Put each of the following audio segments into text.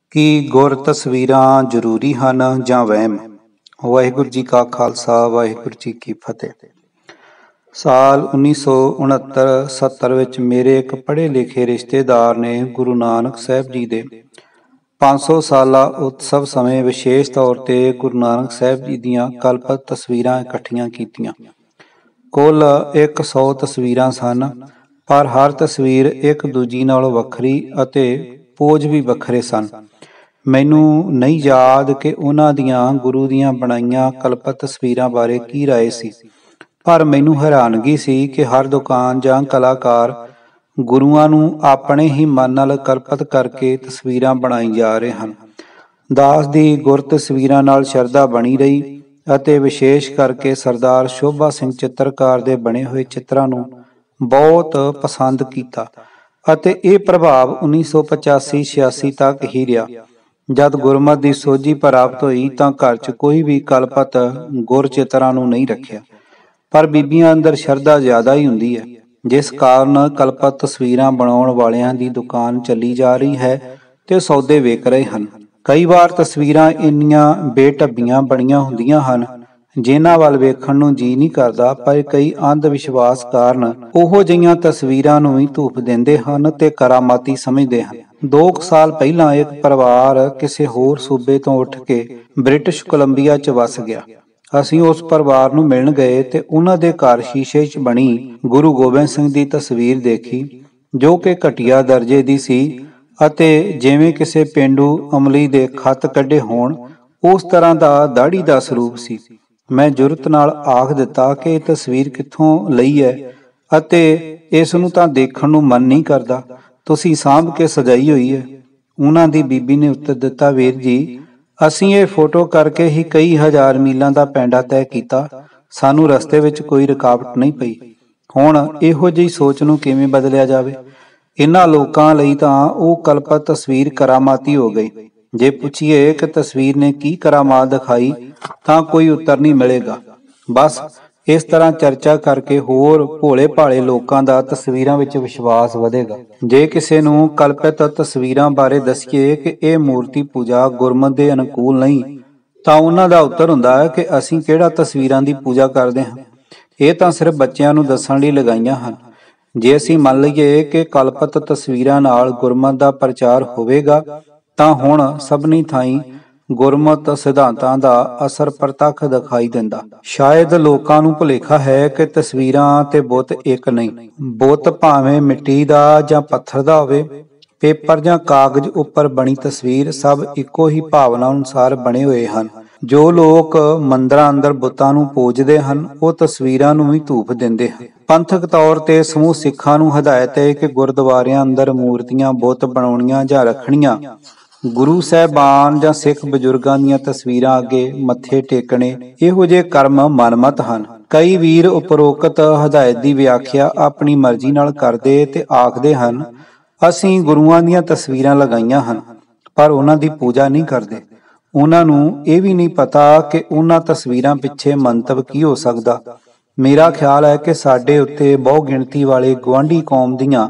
ਕੀ ਗੁਰ ਤਸਵੀਰਾਂ ਜ਼ਰੂਰੀ ਹਨ ਜਾਂ ਵਹਿਮ? ਵਾਹਿਗੁਰੂ ਜੀ ਕਾ ਖਾਲਸਾ, ਵਾਹਿਗੁਰੂ ਜੀ ਕੀ ਫਤਿਹ। ਸਾਲ 1969-70 ਵਿੱਚ ਮੇਰੇ ਇੱਕ ਪੜ੍ਹੇ ਲਿਖੇ ਰਿਸ਼ਤੇਦਾਰ ਨੇ ਗੁਰੂ ਨਾਨਕ ਸਾਹਿਬ ਜੀ ਦੇ 500 ਸਾਲਾ ਉਤਸਵ ਸਮੇਂ ਵਿਸ਼ੇਸ਼ ਤੌਰ ਤੇ ਗੁਰੂ ਨਾਨਕ ਸਾਹਿਬ ਜੀ ਦੀਆਂ ਕਲਪਤ ਤਸਵੀਰਾਂ ਇਕੱਠੀਆਂ ਕੀਤੀਆਂ। ਕੁੱਲ 100 ਤਸਵੀਰਾਂ ਸਨ, ਪਰ ਹਰ ਤਸਵੀਰ ਇੱਕ ਦੂਜੀ ਨਾਲੋਂ ਵੱਖਰੀ ਅਤੇ ਪੋਜ ਵੀ ਵੱਖਰੇ ਸਨ। ਮੈਨੂੰ ਨਹੀਂ ਯਾਦ ਕਿ ਉਹਨਾਂ ਦੀਆਂ ਗੁਰੂ ਦੀਆਂ ਬਣਾਈਆਂ ਕਲਪਤ ਤਸਵੀਰਾਂ ਬਾਰੇ ਕੀ ਰਾਏ ਸੀ, ਪਰ ਮੈਨੂੰ ਹੈਰਾਨਗੀ ਸੀ ਕਿ ਹਰ ਦੁਕਾਨ ਜਾਂ ਕਲਾਕਾਰ ਗੁਰੂਆਂ ਨੂੰ ਆਪਣੇ ਹੀ ਮਨ ਨਾਲ ਕਲਪਤ ਕਰਕੇ ਤਸਵੀਰਾਂ ਬਣਾਈ ਜਾ ਰਹੇ ਹਨ। ਦਾਸ ਦੀ ਗੁਰ ਤਸਵੀਰਾਂ ਨਾਲ ਸ਼ਰਧਾ ਬਣੀ ਰਹੀ ਅਤੇ ਵਿਸ਼ੇਸ਼ ਕਰਕੇ ਸਰਦਾਰ ਸ਼ੋਭਾ ਸਿੰਘ ਚਿੱਤਰਕਾਰ ਦੇ ਬਣੇ ਹੋਏ ਚਿੱਤਰਾਂ ਨੂੰ ਬਹੁਤ ਪਸੰਦ ਕੀਤਾ ਅਤੇ ਇਹ ਪ੍ਰਭਾਵ 1985-86 ਤੱਕ ਹੀ ਰਿਹਾ। ਜਦ ਗੁਰਮਤਿ ਦੀ ਸੋਝੀ ਪ੍ਰਾਪਤ ਹੋਈ ਤਾਂ ਘਰ 'ਚ ਕੋਈ ਵੀ ਕਲਪਤ ਗੁਰ ਚਿੱਤਰਾਂ ਨੂੰ ਨਹੀਂ ਰੱਖਿਆ, ਪਰ ਬੀਬੀਆਂ ਅੰਦਰ ਸ਼ਰਧਾ ਜ਼ਿਆਦਾ ਹੀ ਹੁੰਦੀ ਹੈ, ਜਿਸ ਕਾਰਨ ਕਲਪਤ ਤਸਵੀਰਾਂ ਬਣਾਉਣ ਵਾਲਿਆਂ ਦੀ ਦੁਕਾਨ ਚੱਲੀ ਜਾ ਰਹੀ ਹੈ ਤੇ ਸੌਦੇ ਵਿਕ ਰਹੇ ਹਨ। ਕਈ ਵਾਰ ਤਸਵੀਰਾਂ ਇੰਨੀਆਂ ਬੇਢੱਬੀਆਂ ਬਣੀਆਂ ਹੁੰਦੀਆਂ ਹਨ ਜਿਨ੍ਹਾਂ ਵੱਲ ਵੇਖਣ ਨੂੰ ਜੀਅ ਨਹੀਂ ਕਰਦਾ, ਪਰ ਕਈ ਅੰਧ ਵਿਸ਼ਵਾਸ ਕਾਰਨ ਉਹੋ ਜਿਹੀਆਂ ਤਸਵੀਰਾਂ ਨੂੰ ਵੀ ਧੂਪ ਦਿੰਦੇ ਹਨ ਤੇ ਕਰਾਮਾਤੀ ਸਮਝਦੇ ਹਨ। 2 ਸਾਲ ਪਹਿਲਾਂ ਇੱਕ ਪਰਿਵਾਰ ਕਿਸੇ ਹੋਰ ਸੂਬੇ ਤੋਂ ਉੱਠ ਕੇ ਬ੍ਰਿਟਿਸ਼ ਕੋਲੰਬੀਆ 'ਚ ਵਸ ਗਿਆ। ਅਸੀਂ ਉਸ ਪਰਿਵਾਰ ਨੂੰ ਮਿਲਣ ਗਏ ਤੇ ਉਹਨਾਂ ਦੇ ਘਰ ਸ਼ੀਸ਼ੇ 'ਚ ਬਣੀ ਗੁਰੂ ਗੋਬਿੰਦ ਸਿੰਘ ਦੀ ਤਸਵੀਰ ਦੇਖੀ, ਜੋ ਕਿ ਘਟੀਆ ਦਰਜੇ ਦੀ ਸੀ ਅਤੇ ਜਿਵੇਂ ਕਿਸੇ ਪੇਂਡੂ ਅਮਲੀ ਦੇ ਖੱਤ ਕੱਢੇ ਹੋਣ ਉਸ ਤਰ੍ਹਾਂ ਦਾ ਦਾੜੀ ਦਾ ਸਰੂਪ ਸੀ। ਮੈਂ ਜੁਰਤ ਨਾਲ ਆਖ ਦਿੱਤਾ ਕਿ ਇਹ ਤਸਵੀਰ ਕਿੱਥੋਂ ਲਈ ਹੈ ਅਤੇ ਇਸ ਨੂੰ ਤਾਂ ਦੇਖਣ ਨੂੰ ਮਨ ਨਹੀਂ ਕਰਦਾ, ਤੁਸੀਂ ਸਾਂਭ ਕੇ ਸਜਾਈ ਹੋਈ ਹੈ। ਉਹਨਾਂ ਦੀ ਬੀਬੀ ਨੇ ਉੱਤਰ ਦਿੱਤਾ, ਵੀਰ ਜੀ, ਅਸੀਂ ਇਹ ਫੋਟੋ ਕਰਕੇ ਹੀ ਕਈ ਹਜ਼ਾਰ ਮੀਲਾਂ ਦਾ ਪੈਂਡਾ ਤੈਅ ਕੀਤਾ, ਸਾਨੂੰ ਰਸਤੇ ਵਿੱਚ ਕੋਈ ਰੁਕਾਵਟ ਨਹੀਂ ਪਈ। ਹੁਣ ਇਹੋ ਜਿਹੀ ਸੋਚ ਨੂੰ ਕਿਵੇਂ ਬਦਲਿਆ ਜਾਵੇ? ਇਹਨਾਂ ਲੋਕਾਂ ਲਈ ਤਾਂ ਉਹ ਕਲਪਤ ਤਸਵੀਰ ਕਰਾਮਾਤੀ ਹੋ ਗਈ। ਜੇ ਪੁੱਛੀਏ ਕਿ ਤਸਵੀਰ ਨੇ ਕੀ ਕਰਾਮਾਤ ਦਿਖਾਈ ਤਾਂ ਕੋਈ ਉੱਤਰ ਨਹੀਂ ਮਿਲੇਗਾ। ਬਸ ਇਸ ਤਰ੍ਹਾਂ ਚਰਚਾ ਕਰਕੇ ਹੋਰ ਭੋਲੇ ਭਾਲੇ ਲੋਕਾਂ ਦਾ ਤਸਵੀਰਾਂ ਵਿੱਚ ਵਿਸ਼ਵਾਸ ਵਧੇਗਾ। ਜੇ ਕਿਸੇ ਨੂੰ ਕਲਪਿਤ ਤਸਵੀਰਾਂ ਬਾਰੇ ਦੱਸੀਏ ਕਿ ਇਹ ਮੂਰਤੀ ਪੂਜਾ ਗੁਰਮਤਿ ਦੇ ਅਨੁਕੂਲ ਨਹੀਂ, ਤਾਂ ਉਹਨਾਂ ਦਾ ਉੱਤਰ ਹੁੰਦਾ ਹੈ ਕਿ ਅਸੀਂ ਕਿਹੜਾ ਤਸਵੀਰਾਂ ਦੀ ਪੂਜਾ ਕਰਦੇ ਹਾਂ, ਇਹ ਤਾਂ ਸਿਰਫ ਬੱਚਿਆਂ ਨੂੰ ਦੱਸਣ ਲਈ ਲਗਾਈਆਂ ਹਨ। ਜੇ ਅਸੀਂ ਮੰਨ ਲਈਏ ਕਿ ਕਲਪਿਤ ਤਸਵੀਰਾਂ ਨਾਲ ਗੁਰਮਤਿ ਦਾ ਪ੍ਰਚਾਰ ਹੋਵੇਗਾ ਤਾਂ ਹੁਣ ਸਭਨੀ ਥਾਈਂ ਗੁਰਮਤਿ ਸਿਧਾਂਤਾਂ ਦਾ ਅਸਰ ਪ੍ਰਤੱਖ ਦਿਖਾਈ ਦਿੰਦਾ। ਸ਼ਾਇਦ ਲੋਕਾਂ ਨੂੰ ਭੁਲੇਖਾ ਹੈ ਕਿ ਤਸਵੀਰਾਂ ਤੇ ਬੁੱਤ ਇੱਕ ਨਹੀਂ। ਬੁੱਤ ਭਾਵੇਂ ਮਿੱਟੀ ਦਾ ਜਾਂ ਪੱਥਰ ਦਾ ਹੋਵੇ, ਪੇਪਰ ਜਾਂ ਕਾਗਜ਼ ਉੱਪਰ ਬਣੀ ਤਸਵੀਰ, ਸਭ ਇੱਕੋ ਹੀ ਭਾਵਨਾ ਅਨੁਸਾਰ ਬਣੇ ਹੋਏ ਹਨ। ਜੋ ਲੋਕ ਮੰਦਰਾਂ ਅੰਦਰ ਬੁੱਤਾਂ ਨੂੰ ਪੂਜਦੇ ਹਨ ਉਹ ਤਸਵੀਰਾਂ ਨੂੰ ਵੀ ਧੂਪ ਦਿੰਦੇ ਹਨ। ਪੰਥਕ ਤੌਰ ਤੇ ਸਮੂਹ ਸਿੱਖਾਂ ਨੂੰ ਹਦਾਇਤ ਹੈ ਕਿ ਗੁਰਦੁਆਰਿਆਂ ਅੰਦਰ ਮੂਰਤੀਆਂ ਬੁੱਤ ਬਣਾਉਣੀਆਂ ਜਾਂ ਰੱਖਣੀਆਂ, ਗੁਰੂ ਸਾਹਿਬਾਨ ਜਾਂ ਸਿੱਖ ਬਜ਼ੁਰਗਾਂ ਦੀਆਂ ਤਸਵੀਰਾਂ ਅੱਗੇ ਮੱਥੇ ਟੇਕਣੇ, ਇਹੋ ਜਿਹੇ ਕਰਮ ਮਨਮਤ ਹਨ। ਕਈ ਵੀਰ ਉਪਰੋਕਤ ਹਦਾਇਤ ਦੀ ਵਿਆਖਿਆ ਆਪਣੀ ਮਰਜ਼ੀ ਨਾਲ ਕਰਦੇ ਤੇ ਆਖਦੇ ਹਨ, ਅਸੀਂ ਗੁਰੂਆਂ ਦੀਆਂ ਤਸਵੀਰਾਂ ਲਗਾਈਆਂ ਹਨ ਪਰ ਉਹਨਾਂ ਦੀ ਪੂਜਾ ਨਹੀਂ ਕਰਦੇ। ਉਹਨਾਂ ਨੂੰ ਇਹ ਵੀ ਨਹੀਂ ਪਤਾ ਕਿ ਉਹਨਾਂ ਤਸਵੀਰਾਂ ਪਿੱਛੇ ਮੰਤਵ ਕੀ ਹੋ ਸਕਦਾ। ਮੇਰਾ ਖਿਆਲ ਹੈ ਕਿ ਸਾਡੇ ਉੱਤੇ ਬਹੁ ਗਿਣਤੀ ਵਾਲੇ ਗੁਆਂਢੀ ਕੌਮ ਦੀਆਂ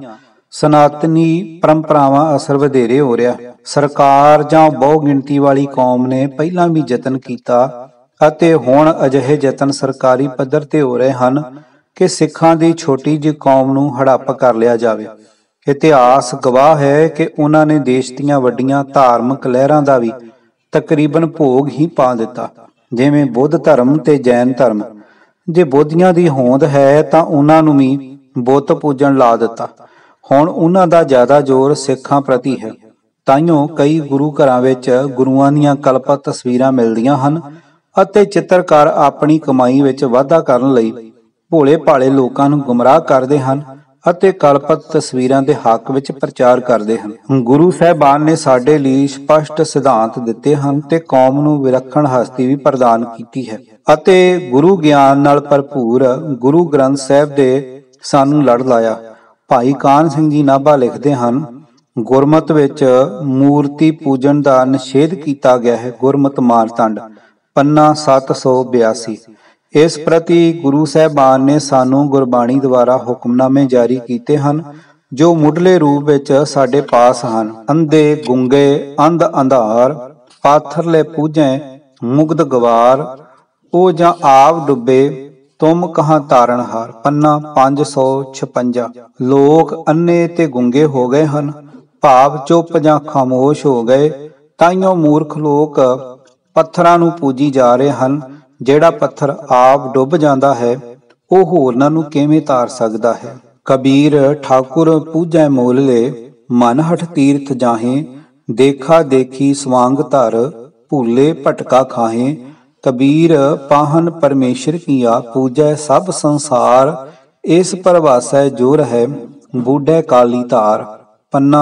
ਸਨਾਤਨੀ ਪਰੰਪਰਾਵਾਂ ਅਸਰ ਵਧੇਰੇ ਹੋ ਰਿਹਾ। ਸਰਕਾਰ ਜਾਂ ਬਹੁ ਗਿਣਤੀ ਵਾਲੀ ਕੌਮ ਨੇ ਪਹਿਲਾਂ ਵੀ ਯਤਨ ਕੀਤਾ ਅਤੇ ਹੁਣ ਅਜਿਹੇ ਯਤਨ ਸਰਕਾਰੀ ਪੱਧਰ ਤੇ ਹੋ ਰਹੇ ਹਨ ਕਿ ਸਿੱਖਾਂ ਦੀ ਛੋਟੀ ਜਿਹੀ ਕੌਮ ਨੂੰ ਹੜੱਪ ਕਰ ਲਿਆ ਜਾਵੇ। ਇਤਿਹਾਸ ਗਵਾਹ ਹੈ ਕਿ ਉਹਨਾਂ ਨੇ ਦੇਸ਼ ਦੀਆਂ ਵੱਡੀਆਂ ਧਾਰਮਿਕ ਲਹਿਰਾਂ ਦਾ ਵੀ ਤਕਰੀਬਨ ਭੋਗ ਹੀ ਪਾ ਦਿੱਤਾ, ਜਿਵੇਂ ਬੁੱਧ ਧਰਮ ਤੇ ਜੈਨ ਧਰਮ। ਜੇ ਬੋਧੀਆਂ ਦੀ ਹੋਂਦ ਹੈ ਤਾਂ ਉਹਨਾਂ ਨੂੰ ਵੀ ਬੁੱਤ ਪੂਜਣ ਲਾ ਦਿੱਤਾ। ਹੁਣ ਉਹਨਾਂ ਦਾ ਜ਼ਿਆਦਾ ਜ਼ੋਰ ਸਿੱਖਾਂ ਪ੍ਰਤੀ ਹੈ। ਤਾਈਓ ਕਈ ਗੁਰੂ ਘਰਾਂ ਵਿੱਚ ਗੁਰੂਆਂ ਦੀਆਂ ਕਲਪਤ ਤਸਵੀਰਾਂ ਮਿਲਦੀਆਂ ਹਨ ਅਤੇ ਚਿੱਤਰਕਾਰ ਆਪਣੀ ਕਮਾਈ ਵਿੱਚ ਵਾਧਾ ਕਰਨ ਲਈ ਭੋਲੇ ਭਾਲੇ ਲੋਕਾਂ ਨੂੰ ਗੁੰਮਰਾਹ ਕਰਦੇ ਹਨ ਅਤੇ ਕਲਪਤ ਤਸਵੀਰਾਂ ਦੇ ਹੱਕ ਵਿੱਚ ਪ੍ਰਚਾਰ ਕਰਦੇ ਹਨ। ਗੁਰੂ ਸਾਹਿਬਾਨ ਨੇ ਸਾਡੇ ਲਈ ਸਪਸ਼ਟ ਸਿਧਾਂਤ ਦਿੱਤੇ ਹਨ ਤੇ ਕੌਮ ਨੂੰ ਵਿਲੱਖਣ ਹਸਤੀ ਵੀ ਪ੍ਰਦਾਨ ਕੀਤੀ ਹੈ ਅਤੇ ਗੁਰੂ ਗਿਆਨ ਨਾਲ ਭਰਪੂਰ ਗੁਰੂ ਗ੍ਰੰਥ ਸਾਹਿਬ ਦੇ ਸਾਨੂੰ ਲੜ ਲਾਇਆ। ਭਾਈ ਕਾਹਨ ਸਿੰਘ ਜੀ ਨਾਭਾ ਲਿਖਦੇ ਹਨ, ਗੁਰਮਤਿ ਵਿੱਚ ਮੂਰਤੀ ਪੂਜਨ ਦਾ ਨਿਸ਼ੇਧ ਕੀਤਾ ਗਿਆ ਹੈ। ਗੁਰਮਤਿ ਮਾਰਤੰਡ, ਪੰਨਾ 782। ਇਸ ਪ੍ਰਤੀ ਗੁਰੂ ਸਾਹਿਬਾਨ ਨੇ ਸਾਨੂੰ ਗੁਰਬਾਣੀ ਦੁਆਰਾ ਹੁਕਮਨਾਮੇ ਜਾਰੀ ਕੀਤੇ ਹਨ ਜੋ ਮੁੱਢਲੇ ਰੂਪ ਵਿੱਚ ਸਾਡੇ ਪਾਸ ਹਨ। ਅੰਧੇ ਗੁੰਗੇ ਅੰਧ ਅੰਧਾਰ, ਪਾਥਰਲੇ ਪੂਜੈ ਮੁਗਧ ਗਵਾਰ, ਉਹ ਜਾਂ ਆਪ ਡੁੱਬੇ ਤੁਮ ਕਹਾਂ ਤਾਰਨਹਾਰ। ਪੰਨਾ 556। ਲੋਕ ਅੰਨੇ ਤੇ ਗੁੰਗੇ ਹੋ ਗਏ ਹਨ, ਭਾਵ ਚੁੱਪ ਜਾਂ ਖਾਮੋਸ਼ ਹੋ ਗਏ। ਤਾਈਓ ਮੂਰਖ ਲੋਕ ਪੱਥਰਾਂ ਨੂੰ ਪੂਜੀ ਜਾ ਰਹੇ ਹਨ। ਜਿਹੜਾ ਪੱਥਰ ਆਪ ਡੁੱਬ ਜਾਂਦਾ ਹੈ ਉਹ ਹੋਰਨਾਂ ਨੂੰ ਕਿਵੇਂ ਤਾਰ ਸਕਦਾ ਹੈ। ਕਬੀਰ ਠਾਕੁਰ ਪੂਜੈ ਮੋਲਲੇ, ਮਨ ਹਠ ਤੀਰਥ ਜਾਹੇ, ਦੇਖਾ ਦੇਖੀ ਸਵਾਂਗ ਧਰ, ਭੂਲੇ ਭਟਕਾ ਖਾਹੇ। ਕਬੀਰ ਪਾਹਨ ਪਰਮੇਸ਼ਰ ਕੀਆ, ਪੂਜੈ ਸਭ ਸੰਸਾਰ, ਇਸ ਪਰਵਾਸੈ ਜੋ ਰਹਿ ਬੂਢੈ ਕਾਲੀ ਧਾਰ। ਪੰਨਾ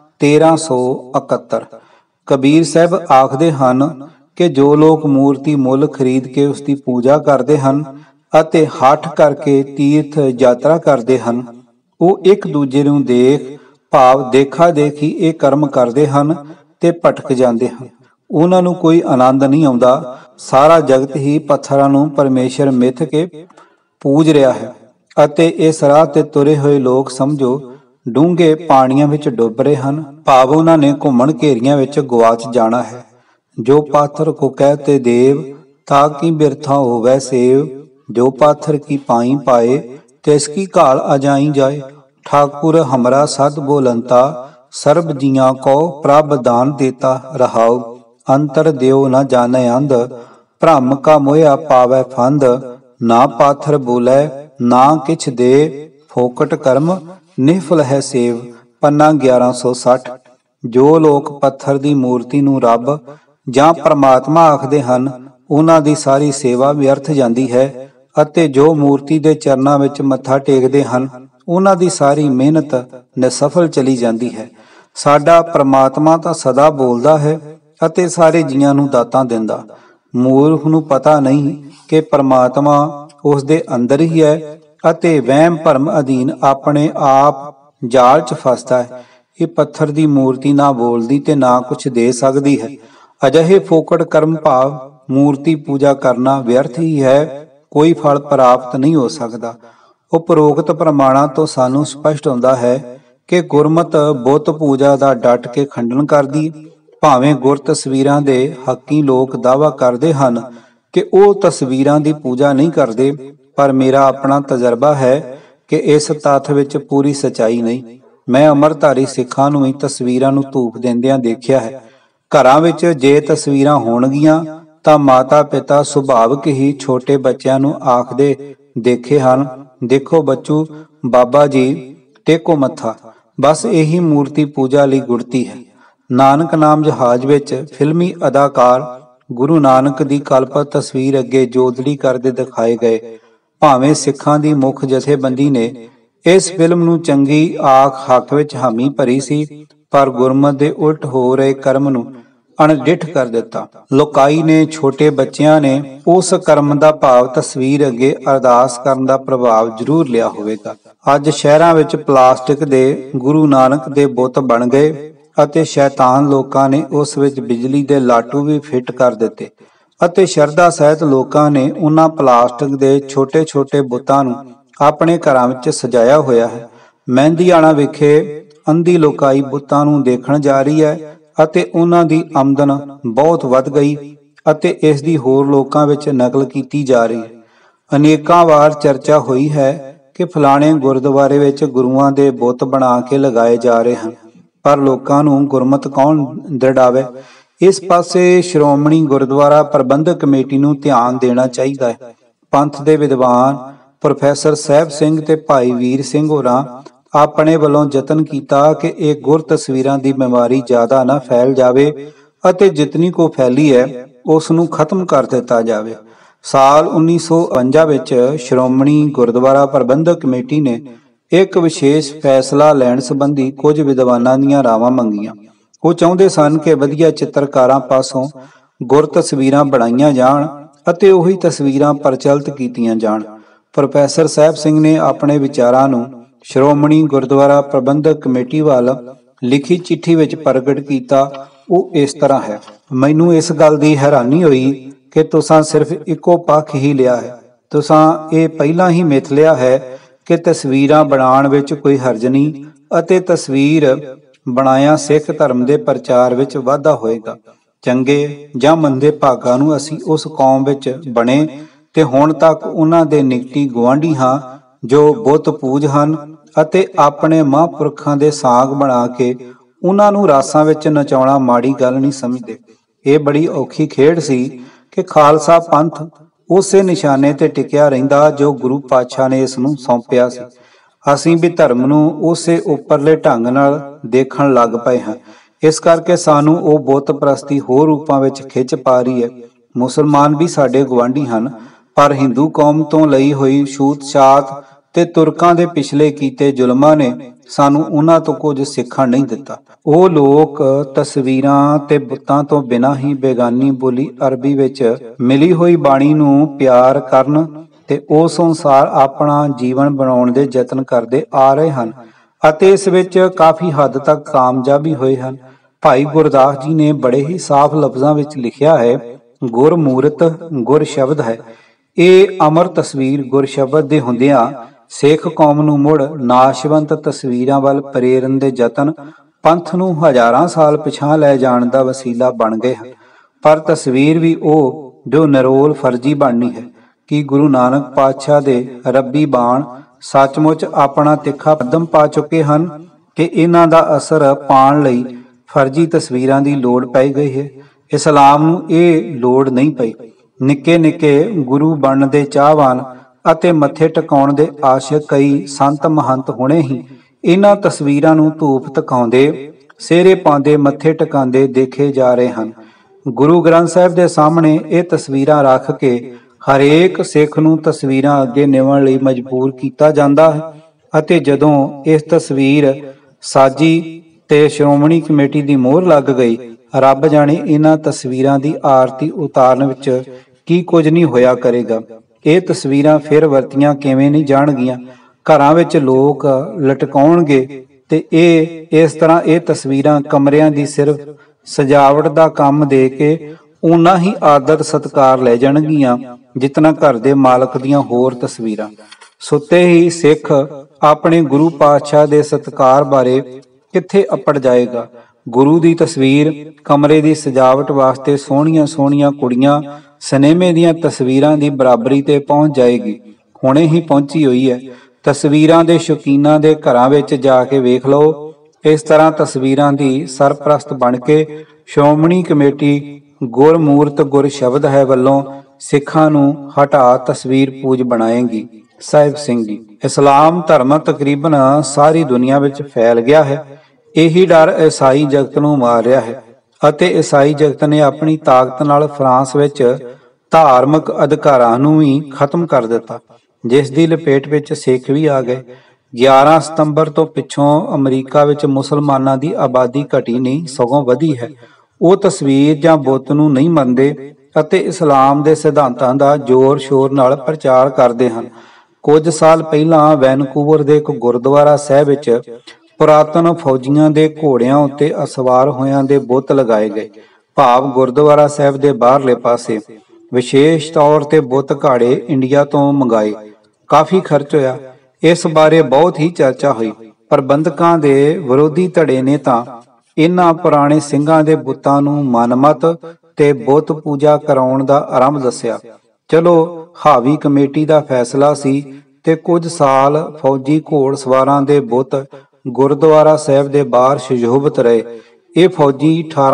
1371। ਕਬੀਰ ਸਾਹਿਬ ਆਖਦੇ ਹਨ ਕਿ ਜੋ ਲੋਕ ਮੂਰਤੀ ਮੁੱਲ ਖਰੀਦ ਕੇ ਉਸ ਦੀ ਪੂਜਾ ਕਰਦੇ ਹਨ ਅਤੇ ਹਠ ਕਰਕੇ ਤੀਰਥ ਯਾਤਰਾ ਕਰਦੇ ਹਨ, ਉਹ ਇੱਕ ਦੂਜੇ ਨੂੰ ਦੇਖ ਭਾਵ ਦੇਖਾ ਦੇਖੀ ਇਹ ਕਰਮ ਕਰਦੇ ਹਨ ਤੇ ਭਟਕ ਜਾਂਦੇ ਹਨ। ਉਹਨਾਂ ਨੂੰ ਕੋਈ ਆਨੰਦ ਨਹੀਂ ਆਉਂਦਾ। ਸਾਰਾ ਜਗਤ ਹੀ ਪੱਥਰਾਂ ਨੂੰ ਪਰਮੇਸ਼ਰ ਮਿੱਥ ਕੇ ਪੂਜ ਰਿਹਾ ਹੈ ਅਤੇ ਇਸ ਰਾਹ ਤੇ ਤੁਰੇ ਹੋਏ ਲੋਕ ਸਮਝੋ ਡੂੰਘੇ ਪਾਣੀਆਂ ਵਿੱਚ ਡੁੱਬ ਰਹੇ ਹਨ, ਭਾਵ ਉਹਨਾਂ ਨੇ ਘੁੰਮਣ ਘੇਰੀਆਂ ਵਿੱਚ ਗੁਆਚ ਜਾਣਾ ਹੈ। ਜੋ ਪਾਥਰ ਕੋ ਕਹਿਤੇ ਦੇਵ, ਤਾਂ ਕੀ ਬਿਰਥਾ ਹੋਵੈ ਸੇਵ, ਜੋ ਪਾਥਰ ਕੀ ਪਾਈ ਪਾਏ, ਤਿਸ ਕੀ ਘਾਲ ਅਜਾਈ ਜਾਏ। ਠਾਕੁਰ ਹਮਰਾ ਸਦ ਬੋਲੰਤਾ, ਸਰਬ ਜੀਆਂ ਕੋ ਪ੍ਰਭ ਦਾਨ ਦੇਤਾ ਰਹਾਉ। ਅੰਤਰ ਦਿਓ ਨ ਜਾਣੈ ਅੰਧ, ਭ੍ਰਮ ਕਾ ਮੋਇਆ ਪਾਵੈ ਫੰਦ, ਨਾ ਪਾਥਰ ਬੋਲੇ ਨਾ ਕਿਛ ਦੇ, ਫੋਕਟ ਕਰਮ ਨਿਫਲ ਹੈ ਸੇਵ। ਪੰਨਾ 1160। ਜੋ ਲੋਕ ਪੱਥਰ ਦੀ ਮੂਰਤੀ ਨੂੰ ਰੱਬ ਜਾਂ ਪਰਮਾਤਮਾ ਆਖਦੇ ਹਨ, ਉਹਨਾਂ ਦੀ ਸਾਰੀ ਸੇਵਾ ਵਿਅਰਥ ਜਾਂਦੀ ਹੈ ਅਤੇ ਜੋ ਮੂਰਤੀ ਦੇ ਚਰਨਾਂ ਵਿੱਚ ਮੱਥਾ ਟੇਕਦੇ ਹਨ, ਉਹਨਾਂ ਦੀ ਸਾਰੀ ਮਿਹਨਤ ਨਿਸਫਲ ਚਲੀ ਜਾਂਦੀ ਹੈ। ਸਾਡਾ ਪਰਮਾਤਮਾ ਤਾਂ ਸਦਾ ਬੋਲਦਾ ਹੈ ਅਤੇ ਸਾਰੇ ਜੀਆਂ ਨੂੰ ਦਾਤਾਂ ਦਿੰਦਾ। ਮੂਰਖ ਨੂੰ ਪਤਾ ਨਹੀਂ ਕਿ ਪਰਮਾਤਮਾ ਉਸ ਦੇ ਅੰਦਰ ਹੀ ਹੈ ਅਤੇ ਵਹਿਮ ਭਰਮ ਅਧੀਨ ਆਪਣੇ ਆਪ ਜਾਲ 'ਚ ਫਸਦਾ ਹੈ। ਇਹ ਪੱਥਰ ਦੀ ਮੂਰਤੀ ਨਾ ਬੋਲਦੀ ਤੇ ਨਾ ਕੁਛ ਦੇ ਸਕਦੀ ਹੈ। ਅਜਿਹੇ ਫੋਕਟ ਕਰਮ ਭਾਵ ਮੂਰਤੀ ਪੂਜਾ ਕਰਨਾ ਵਿਅਰਥ ਹੀ ਹੈ, ਕੋਈ ਫਲ ਪ੍ਰਾਪਤ ਨਹੀਂ ਹੋ ਸਕਦਾ। ਉਪਰੋਕਤ ਪ੍ਰਮਾਣਾਂ ਤੋਂ ਸਾਨੂੰ ਸਪਸ਼ਟ ਹੁੰਦਾ ਹੈ ਕਿ ਗੁਰਮਤ ਬੁੱਤ ਪੂਜਾ ਦਾ ਡਟ ਕੇ ਖੰਡਨ ਕਰਦੀ। ਭਾਵੇਂ ਗੁਰ ਤਸਵੀਰਾਂ ਦੇ ਹੱਕੀ ਲੋਕ ਦਾਅਵਾ ਕਰਦੇ ਹਨ ਕਿ ਉਹ ਤਸਵੀਰਾਂ ਦੀ ਪੂਜਾ ਨਹੀਂ ਕਰਦੇ, ਪਰ ਮੇਰਾ ਆਪਣਾ ਤਜਰਬਾ ਹੈ ਕਿ ਇਸ ਤੱਥ ਵਿੱਚ ਪੂਰੀ ਸਚਾਈ ਨਹੀਂ। ਮੈਂ ਅੰਮ੍ਰਿਤਧਾਰੀ ਸਿੱਖਾਂ ਨੂੰ ਹੀ ਤਸਵੀਰਾਂ ਨੂੰ ਧੂਪ ਦਿੰਦਿਆਂ ਦੇਖਿਆ ਹੈ। ਘਰਾਂ ਵਿੱਚ ਜੇ ਤਸਵੀਰਾਂ ਹੋਣਗੀਆਂ ਤਾਂ ਮਾਤਾ ਪਿਤਾ ਸੁਭਾਵਿਕ ਹੀ ਛੋਟੇ ਬੱਚਿਆਂ ਨੂੰ ਆਖਦੇ ਦੇਖੇ ਹਨ, ਦੇਖੋ ਬੱਚੂ ਬਾਬਾ ਜੀ ਟੇਕੋ ਮੱਥਾ। ਬਸ ਇਹੀ ਮੂਰਤੀ ਪੂਜਾ ਲਈ ਗੁੜਤੀ ਹੈ। ਨਾਨਕ ਨਾਮ ਜਹਾਜ਼ ਵਿੱਚ ਫਿਲਮੀ ਅਦਾਕਾਰ ਗੁਰੂ ਨਾਨਕ ਦੀ ਕਲਪਤ ਤਸਵੀਰ ਅੱਗੇ ਜੋਦੜੀ ਕਰਦੇ ਦਿਖਾਏ ਗਏ। ਭਾਵੇਂ ਸਿੱਖਾਂ ਦੀ ਮੁੱਖ ਜਥੇਬੰਦੀ ਨੇ ਇਸ ਫਿਲਮ ਨੂੰ ਚੰਗੀ ਆਖ ਹੱਕ ਵਿੱਚ ਹਾਮੀ ਭਰੀ ਸੀ, ਪਰ ਗੁਰਮਤ ਦੇ ਉਲਟ ਹੋ ਰਹੇ ਕਰਮ ਨੂੰ ਅਣਡਿੱਠ ਕਰ ਦਿੱਤਾ। ਲੋਕਾਈ ਨੇ, ਛੋਟੇ ਬੱਚਿਆਂ ਨੇ ਉਸ ਕਰਮ ਦਾ ਭਾਵ ਤਸਵੀਰ ਅੱਗੇ ਅਰਦਾਸ ਕਰਨ ਦਾ ਪ੍ਰਭਾਵ ਜ਼ਰੂਰ ਲਿਆ ਹੋਵੇਗਾ। ਅੱਜ ਸ਼ਹਿਰਾਂ ਵਿੱਚ ਪਲਾਸਟਿਕ ਦੇ ਗੁਰੂ ਨਾਨਕ ਦੇ ਬੁੱਤ ਬਣ ਗਏ ਅਤੇ ਸ਼ੈਤਾਨ ਲੋਕਾਂ ਨੇ ਉਸ ਵਿੱਚ ਬਿਜਲੀ ਦੇ ਲਾਟੂ ਵੀ ਫਿੱਟ ਕਰ ਦਿੱਤੇ ਅਤੇ ਸ਼ਰਧਾ ਸਹਿਤ ਲੋਕਾਂ ਨੇ ਉਹਨਾਂ ਪਲਾਸਟਿਕ ਦੇ ਛੋਟੇ ਛੋਟੇ ਬੁੱਤਾਂ ਨੂੰ ਆਪਣੇ ਘਰਾਂ ਵਿੱਚ ਸਜਾਇਆ ਹੋਇਆ ਹੈ। ਮਹਿੰਦੀਆਣਾ ਵਿਖੇ ਅੰਧੀ ਲੋਕਾਈ ਬੁੱਤਾਂ ਨੂੰ ਦੇਖਣ ਜਾ ਰਹੀ ਹੈ ਅਤੇ ਉਹਨਾਂ ਦੀ ਆਮਦਨ ਬਹੁਤ ਵੱਧ ਗਈ ਅਤੇ ਇਸ ਦੀ ਹੋਰ ਲੋਕਾਂ ਵਿੱਚ ਨਕਲ ਕੀਤੀ ਜਾ ਰਹੀ ਹੈ। ਅਨੇਕਾਂ ਵਾਰ ਚਰਚਾ ਹੋਈ ਹੈ ਕਿ ਫਲਾਣੇ ਗੁਰਦੁਆਰੇ ਵਿੱਚ ਗੁਰੂਆਂ ਦੇ ਬੁੱਤ ਬਣਾ ਕੇ ਲਗਾਏ ਜਾ ਰਹੇ ਹਨ, ਪਰ ਲੋਕਾਂ ਨੂੰ ਗੁਰਮਤ ਕੌਣ ਦ੍ਰਿੜਾਵੇ। ਇਸ ਪਾਸੇ ਸ਼੍ਰੋਮਣੀ ਗੁਰਦੁਆਰਾ ਪ੍ਰਬੰਧਕ ਕਮੇਟੀ ਨੂੰ ਧਿਆਨ ਦੇਣਾ ਚਾਹੀਦਾ ਹੈ। ਪੰਥ ਦੇ ਵਿਦਵਾਨ ਪ੍ਰੋਫੈਸਰ ਸਾਹਿਬ ਸਿੰਘ ਤੇ ਭਾਈ ਵੀਰ ਸਿੰਘ ਹੋਰਾਂ ਆਪਣੇ ਵੱਲੋਂ ਯਤਨ ਕੀਤਾ ਕਿ ਇਹ ਗੁਰ ਤਸਵੀਰਾਂ ਦੀ ਬਿਮਾਰੀ ਜ਼ਿਆਦਾ ਨਾ ਫੈਲ ਜਾਵੇ ਅਤੇ ਜਿਤਨੀ ਕੋ ਫੈਲੀ ਹੈ ਉਸ ਨੂੰ ਖਤਮ ਕਰ ਦਿੱਤਾ ਜਾਵੇ। ਸਾਲ 1952 ਵਿੱਚ ਸ਼੍ਰੋਮਣੀ ਗੁਰਦੁਆਰਾ ਪ੍ਰਬੰਧਕ ਕਮੇਟੀ ਨੇ ਇੱਕ ਵਿਸ਼ੇਸ਼ ਫੈਸਲਾ ਲੈਣ ਸੰਬੰਧੀ ਕੁਝ ਵਿਦਵਾਨਾਂ ਦੀਆਂ ਰਾਵਾਂ ਮੰਗੀਆਂ। ਉਹ ਚਾਹੁੰਦੇ ਸਨ ਕਿ ਵਧੀਆ ਚਿੱਤਰਕਾਰਾਂ ਪਾਸੋਂ ਗੁਰ ਤਸਵੀਰਾਂ ਬਣਾਈਆਂ ਜਾਣ ਅਤੇ ਉਹੀ ਤਸਵੀਰਾਂ ਪ੍ਰਚਲਿਤ ਕੀਤੀਆਂ ਜਾਣ। ਪ੍ਰੋਫੈਸਰ ਸਾਹਿਬ ਸਿੰਘ ਨੇ ਆਪਣੇ ਵਿਚਾਰਾਂ ਨੂੰ ਸ਼੍ਰੋਮਣੀ ਗੁਰਦੁਆਰਾ ਪ੍ਰਬੰਧਕ ਕਮੇਟੀ ਵੱਲ ਲਿਖੀ ਚਿੱਠੀ ਵਿੱਚ ਪ੍ਰਗਟ ਕੀਤਾ। ਉਹ ਇਸ ਤਰ੍ਹਾਂ ਹੈ। ਮੈਨੂੰ ਇਸ ਗੱਲ ਦੀ ਹੈਰਾਨੀ ਹੋਈ ਕਿ ਤੁਸਾਂ ਸਿਰਫ ਇੱਕੋ ਪੱਖ ਹੀ ਲਿਆ ਹੈ। ਤੁਸਾਂ ਇਹ ਪਹਿਲਾਂ ਹੀ ਮਿਥ ਲਿਆ ਹੈ ਕਿ ਤਸਵੀਰਾਂ ਬਣਾਉਣ ਵਿੱਚ ਕੋਈ ਹਰਜ ਨਹੀਂ ਅਤੇ ਤਸਵੀਰ ਬਣਾਇਆ ਸਿੱਖ ਧਰਮ ਦੇ ਪ੍ਰਚਾਰ ਵਿੱਚ ਵਾਧਾ ਹੋਏਗਾ। ਚੰਗੇ ਜਾਂ ਮੰਦੇ ਭਾਗਾਂ ਨੂੰ ਅਸੀਂ ਉਸ ਕੌਮ ਵਿੱਚ ਬਣੇ ਤੇ ਹੁਣ ਤੱਕ ਉਹਨਾਂ ਦੇ ਨਿਕਟੀ ਗੁਆਂਢੀ ਹਾਂ ਜੋ ਬੁੱਤ ਪੂਜ ਹਨ ਅਤੇ ਆਪਣੇ ਮਹਾਂਪੁਰਖਾਂ ਦੇ ਸਾਂਗ ਬਣਾ ਕੇ ਉਹਨਾਂ ਨੂੰ ਰਾਸਾਂ ਵਿੱਚ ਨਚਾਉਣਾ ਮਾੜੀ ਗੱਲ ਨਹੀਂ ਸਮਝਦੇ। ਇਹ ਬੜੀ ਔਖੀ ਖੇਡ ਸੀ ਕਿ ਖਾਲਸਾ ਪੰਥ ਉਸੇ ਨਿਸ਼ਾਨੇ ਤੇ ਟਿਕਿਆ ਰਹਿੰਦਾ ਜੋ ਗੁਰੂ ਪਾਤਸ਼ਾਹ ਨੇ ਇਸ ਨੂੰ ਸੌਂਪਿਆ ਸੀ। ਅਸੀਂ ਵੀ ਧਰਮ ਨੂੰ ਉਸੇ ਉੱਪਰਲੇ ਢੰਗ ਨਾਲ ਦੇਖਣ ਲੱਗ ਪਏ ਹਾਂ। ਇਸ ਕਰਕੇ ਸਾਨੂੰ ਉਹ ਬੁੱਤ ਪ੍ਰਸਤੀ ਹੋਰ ਰੂਪਾਂ ਵਿੱਚ ਖਿੱਚ ਪਾ ਰਹੀ ਹੈ। ਮੁਸਲਮਾਨ ਵੀ ਸਾਡੇ ਗੁਆਂਢੀ ਹਨ, ਪਰ ਹਿੰਦੂ ਕੌਮ ਤੋਂ ਲਈ ਹੋਈ ਛੂਤ-ਛਾਤ ਤੇ ਤੁਰਕਾਂ ਦੇ ਪਿਛਲੇ ਕੀਤੇ ਜ਼ੁਲਮਾਂ ਨੇ ਸਾਨੂੰ ਉਹਨਾਂ ਤੋਂ ਕੁਝ ਸਿੱਖਣ ਨਹੀਂ ਦਿੱਤਾ। ਉਹ ਲੋਕ ਤਸਵੀਰਾਂ ਤੇ ਬੁੱਤਾਂ ਤੋਂ ਬਿਨਾਂ ਹੀ ਬੇਗਾਨੀ ਬੋਲੀ ਅਰਬੀ ਵਿੱਚ ਮਿਲੀ ਹੋਈ ਬਾਣੀ ਨੂੰ ਪਿਆਰ ਕਰਨ ਤੇ ਉਸ ਅਨੁਸਾਰ ਆਪਣਾ ਜੀਵਨ ਬਣਾਉਣ ਦੇ ਯਤਨ ਕਰਦੇ ਆ ਰਹੇ ਹਨ ਅਤੇ ਇਸ ਵਿੱਚ ਕਾਫੀ ਹੱਦ ਤੱਕ ਕਾਮਯਾਬ ਵੀ ਹੋਏ ਹਨ। ਭਾਈ ਗੁਰਦਾਸ ਜੀ ਨੇ ਬੜੇ ਹੀ ਸਾਫ਼ ਲਫ਼ਜ਼ਾਂ ਵਿੱਚ ਲਿਖਿਆ ਹੈ, ਗੁਰ ਮੂਰਤ ਗੁਰ ਸ਼ਬਦ ਹੈ। ਇਹ ਅਮਰ ਤਸਵੀਰ ਗੁਰ ਸ਼ਬਦ ਦੇ ਹੁੰਦਿਆਂ ਸਿੱਖ ਕੌਮ ਨੂੰ ਮੁੜ ਨਾਸ਼ਵੰਤ ਤਸਵੀਰਾਂ ਵੱਲ ਪ੍ਰੇਰਨ ਦੇ ਯਤਨ ਪੰਥ ਨੂੰ ਹਜ਼ਾਰਾਂ ਸਾਲ ਪਿਛਾਂਹ ਲੈ ਜਾਣ ਦਾ ਵਸੀਲਾ ਬਣ ਗਏ ਹਨ। ਪਰ ਤਸਵੀਰ ਵੀ ਉਹ ਜੋ ਨਿਰੋਲ ਫਰਜ਼ੀ ਬਣਨੀ ਹੈ ਕਿ ਗੁਰੂ ਨਾਨਕ ਪਾਤਸ਼ਾਹ ਦੇ ਰੱਬੀ ਬਾਣ ਸੱਚਮੁੱਚ ਆਪਣਾ ਤਿੱਖਾ ਕਦਮ ਪਾ ਚੁੱਕੇ ਹਨ ਕਿ ਇਹਨਾਂ ਦਾ ਅਸਰ ਪਾਉਣ ਲਈ ਫਰਜ਼ੀ ਤਸਵੀਰਾਂ ਦੀ ਲੋੜ ਪੈ ਗਈ ਹੈ। ਇਸਲਾਮ ਨੂੰ ਇਹ ਲੋੜ ਨਹੀਂ ਪਈ। ਨਿੱਕੇ ਨਿੱਕੇ ਗੁਰੂ ਬਣਨ ਦੇ ਚਾਹਵਾਨ ਅਤੇ ਮੱਥੇ ਟਿਕਾਉਣ ਦੇ ਆਸ਼ਿਕ ਕਈ ਸੰਤ ਮਹੰਤ ਹੁਣੇ ਹੀ ਇਹਨਾਂ ਤਸਵੀਰਾਂ ਨੂੰ ਧੂਪ ਧਕਾਉਂਦੇ, ਸਿਹਰੇ ਪਾਉਂਦੇ, ਮੱਥੇ ਟਿਕਾਉਂਦੇ ਦੇਖੇ ਜਾ ਰਹੇ ਹਨ। ਗੁਰੂ ਗ੍ਰੰਥ ਸਾਹਿਬ ਦੇ ਸਾਹਮਣੇ ਇਹ ਤਸਵੀਰਾਂ ਰੱਖ ਕੇ ਹਰੇਕ ਸਿੱਖ ਨੂੰ ਤਸਵੀਰਾਂ ਅੱਗੇ ਨਿਵਣ ਲਈ ਮਜਬੂਰ ਕੀਤਾ ਜਾਂਦਾ ਹੈ ਅਤੇ ਜਦੋਂ ਇਸ ਤਸਵੀਰ ਸਾਜੀ ਤੇ ਸ਼੍ਰੋਮਣੀ ਕਮੇਟੀ ਦੀ ਮੋਹਰ ਲੱਗ ਗਈ, ਰੱਬ ਜਾਣੇ ਇਹਨਾਂ ਤਸਵੀਰਾਂ ਦੀ ਆਰਤੀ ਉਤਾਰਨ ਵਿੱਚ ਕੀ ਕੁਝ ਨਹੀਂ ਹੋਇਆ ਕਰੇਗਾ। ਇਹ ਤਸਵੀਰਾਂ ਫਿਰ ਵਰਤੀਆਂ ਕਿਵੇਂ ਨਹੀਂ ਜਾਣਗੀਆਂ। ਘਰਾਂ ਵਿੱਚ ਲੋਕ ਲਟਕਾਉਣਗੇ ਤੇ ਇਸ ਤਰ੍ਹਾਂ ਇਹ ਤਸਵੀਰਾਂ ਕਮਰਿਆਂ ਦੀ ਸਿਰਫ ਸਜਾਵਟ ਦਾ ਕੰਮ ਦੇ ਕੇ ਉਨਾ ਹੀ ਆਦਰ ਸਤਿਕਾਰ ਲੈ ਜਾਣਗੀਆਂ ਜਿਤਨਾ ਘਰ ਦੇ ਮਾਲਕ ਦੀਆਂ ਹੋਰ ਤਸਵੀਰਾਂ। ਸੁੱਤੇ ਹੀ ਸਿੱਖ ਆਪਣੇ ਗੁਰੂ ਪਾਤਸ਼ਾਹ ਦੇ ਸਤਿਕਾਰ ਬਾਰੇ ਕਿੱਥੇ ਅੱਪੜ ਜਾਏਗਾ। ਗੁਰੂ ਦੀ ਤਸਵੀਰ ਕਮਰੇ ਦੀ ਸਜਾਵਟ ਵਾਸਤੇ ਸੋਹਣੀਆਂ ਸੋਹਣੀਆਂ ਕੁੜੀਆਂ ਸਿਨੇਮੇ ਦੀਆਂ ਤਸਵੀਰਾਂ ਦੀ ਬਰਾਬਰੀ ਤੇ ਪਹੁੰਚ ਜਾਏਗੀ। ਹੁਣੇ ਹੀ ਪਹੁੰਚੀ ਹੋਈ ਹੈ। ਤਸਵੀਰਾਂ ਦੇ ਸ਼ੌਕੀਨਾਂ ਦੇ ਘਰਾਂ ਵਿੱਚ ਜਾ ਕੇ ਵੇਖ ਲਓ। ਇਸ ਤਰ੍ਹਾਂ ਤਸਵੀਰਾਂ ਦੀ ਸਰਪ੍ਰਸਤ ਬਣ ਕੇ ਸ਼੍ਰੋਮਣੀ ਕਮੇਟੀ ਗੁਰਮੂਰਤ ਗੁਰ ਸ਼ਬਦ ਹੈ ਵੱਲੋਂ ਸਿੱਖਾਂ ਨੂੰ ਹਟਾ ਤਸਵੀਰ ਪੂਜ ਬਣਾਏਗੀ। ਸਾਹਿਬ ਸਿੰਘ ਜੀ, ਇਸਲਾਮ ਧਰਮ ਤਕਰੀਬਨ ਸਾਰੀ ਦੁਨੀਆ ਵਿੱਚ ਫੈਲ ਗਿਆ ਹੈ। ਇਹੀ ਡਰ ਈਸਾਈ ਜਗਤ ਨੂੰ ਮਾਰ ਰਿਹਾ ਹੈ ਅਤੇ ਈਸਾਈ ਜਗਤ ਨੇ ਆਪਣੀ ਤਾਕਤ ਨਾਲ ਫਰਾਂਸ ਵਿੱਚ ਧਾਰਮਿਕ ਅਧਿਕਾਰਾਂ ਨੂੰ ਵੀ ਖਤਮ ਕਰ ਦਿੱਤਾ, ਜਿਸ ਦੀ ਲਪੇਟ ਵਿੱਚ ਸਿੱਖ ਵੀ ਆ ਗਏ। 11 ਸਤੰਬਰ ਤੋਂ ਪਿੱਛੋਂ ਅਮਰੀਕਾ ਵਿੱਚ ਮੁਸਲਮਾਨਾਂ ਦੀ ਆਬਾਦੀ ਘਟੀ ਨਹੀਂ ਸਗੋਂ ਵਧੀ ਹੈ। ਉਹ ਤਸਵੀਰ ਜਾਂ ਬੁੱਤ ਨੂੰ ਨਹੀਂ ਮੰਨਦੇ ਅਤੇ ਇਸਲਾਮ ਦੇ ਸਿਧਾਂਤਾਂ ਦਾ ਜ਼ੋਰ ਸ਼ੋਰ ਨਾਲ ਪ੍ਰਚਾਰ ਕਰਦੇ ਹਨ। ਕੁਝ ਸਾਲ ਪਹਿਲਾਂ ਵੈਨਕੂਵਰ ਦੇ ਇੱਕ ਗੁਰਦੁਆਰਾ ਸਾਹਿਬ ਵਿੱਚ ਪੁਰਾਤਨ ਫੌਜੀਆਂ ਦੇ ਘੋੜਿਆਂ ਉੱਤੇ ਅਸਵਾਰ ਹੋਇਆਂ ਦੇ ਬੁੱਤ ਲਗਾਏ ਗਏ। ਭਾਵ ਗੁਰਦੁਆਰਾ ਸਾਹਿਬ ਦੇ ਬਾਹਰਲੇ ਪਾਸੇ ਵਿਸ਼ੇਸ਼ ਤੌਰ ਤੇ ਬੁੱਤ ਘਾੜੇ ਇੰਡੀਆ ਤੋਂ ਮੰਗਾਏ। ਕਾਫੀ ਖਰਚ ਹੋਇਆ। ਇਸ ਬਾਰੇ ਬਹੁਤ ਹੀ ਚਰਚਾ ਹੋਈ। ਪ੍ਰਬੰਧਕਾਂ ਦੇ ਵਿਰੋਧੀ ਧੜੇ ਨੇ ਤਾਂ ਇਹਨਾਂ ਪੁਰਾਣੇ ਸਿੰਘਾਂ ਦੇ ਬੁੱਤਾਂ ਨੂੰ ਮਨਮਤ ਤੇ ਬੁੱਤ ਪੂਜਾ ਕਰਾਉਣ ਦਾ ਆਰੰਭ ਦੱਸਿਆ। ਚਲੋ ਹਾਵੀ ਕਮੇਟੀ ਦਾ ਫੈਸਲਾ ਸੀ ਤੇ ਕੁਝ ਸਾਲ ਫੌਜੀ ਘੋੜ ਸਵਾਰਾਂ ਦੇ ਬੁੱਤ ਗੁਰਦੁਆਰਾ ਸਾਹਿਬ ਦੇ ਬਾਹਰ ਸੁਸ਼ੋਭਿਤ ਰਹੇ। ਇਹ ਫੌਜੀ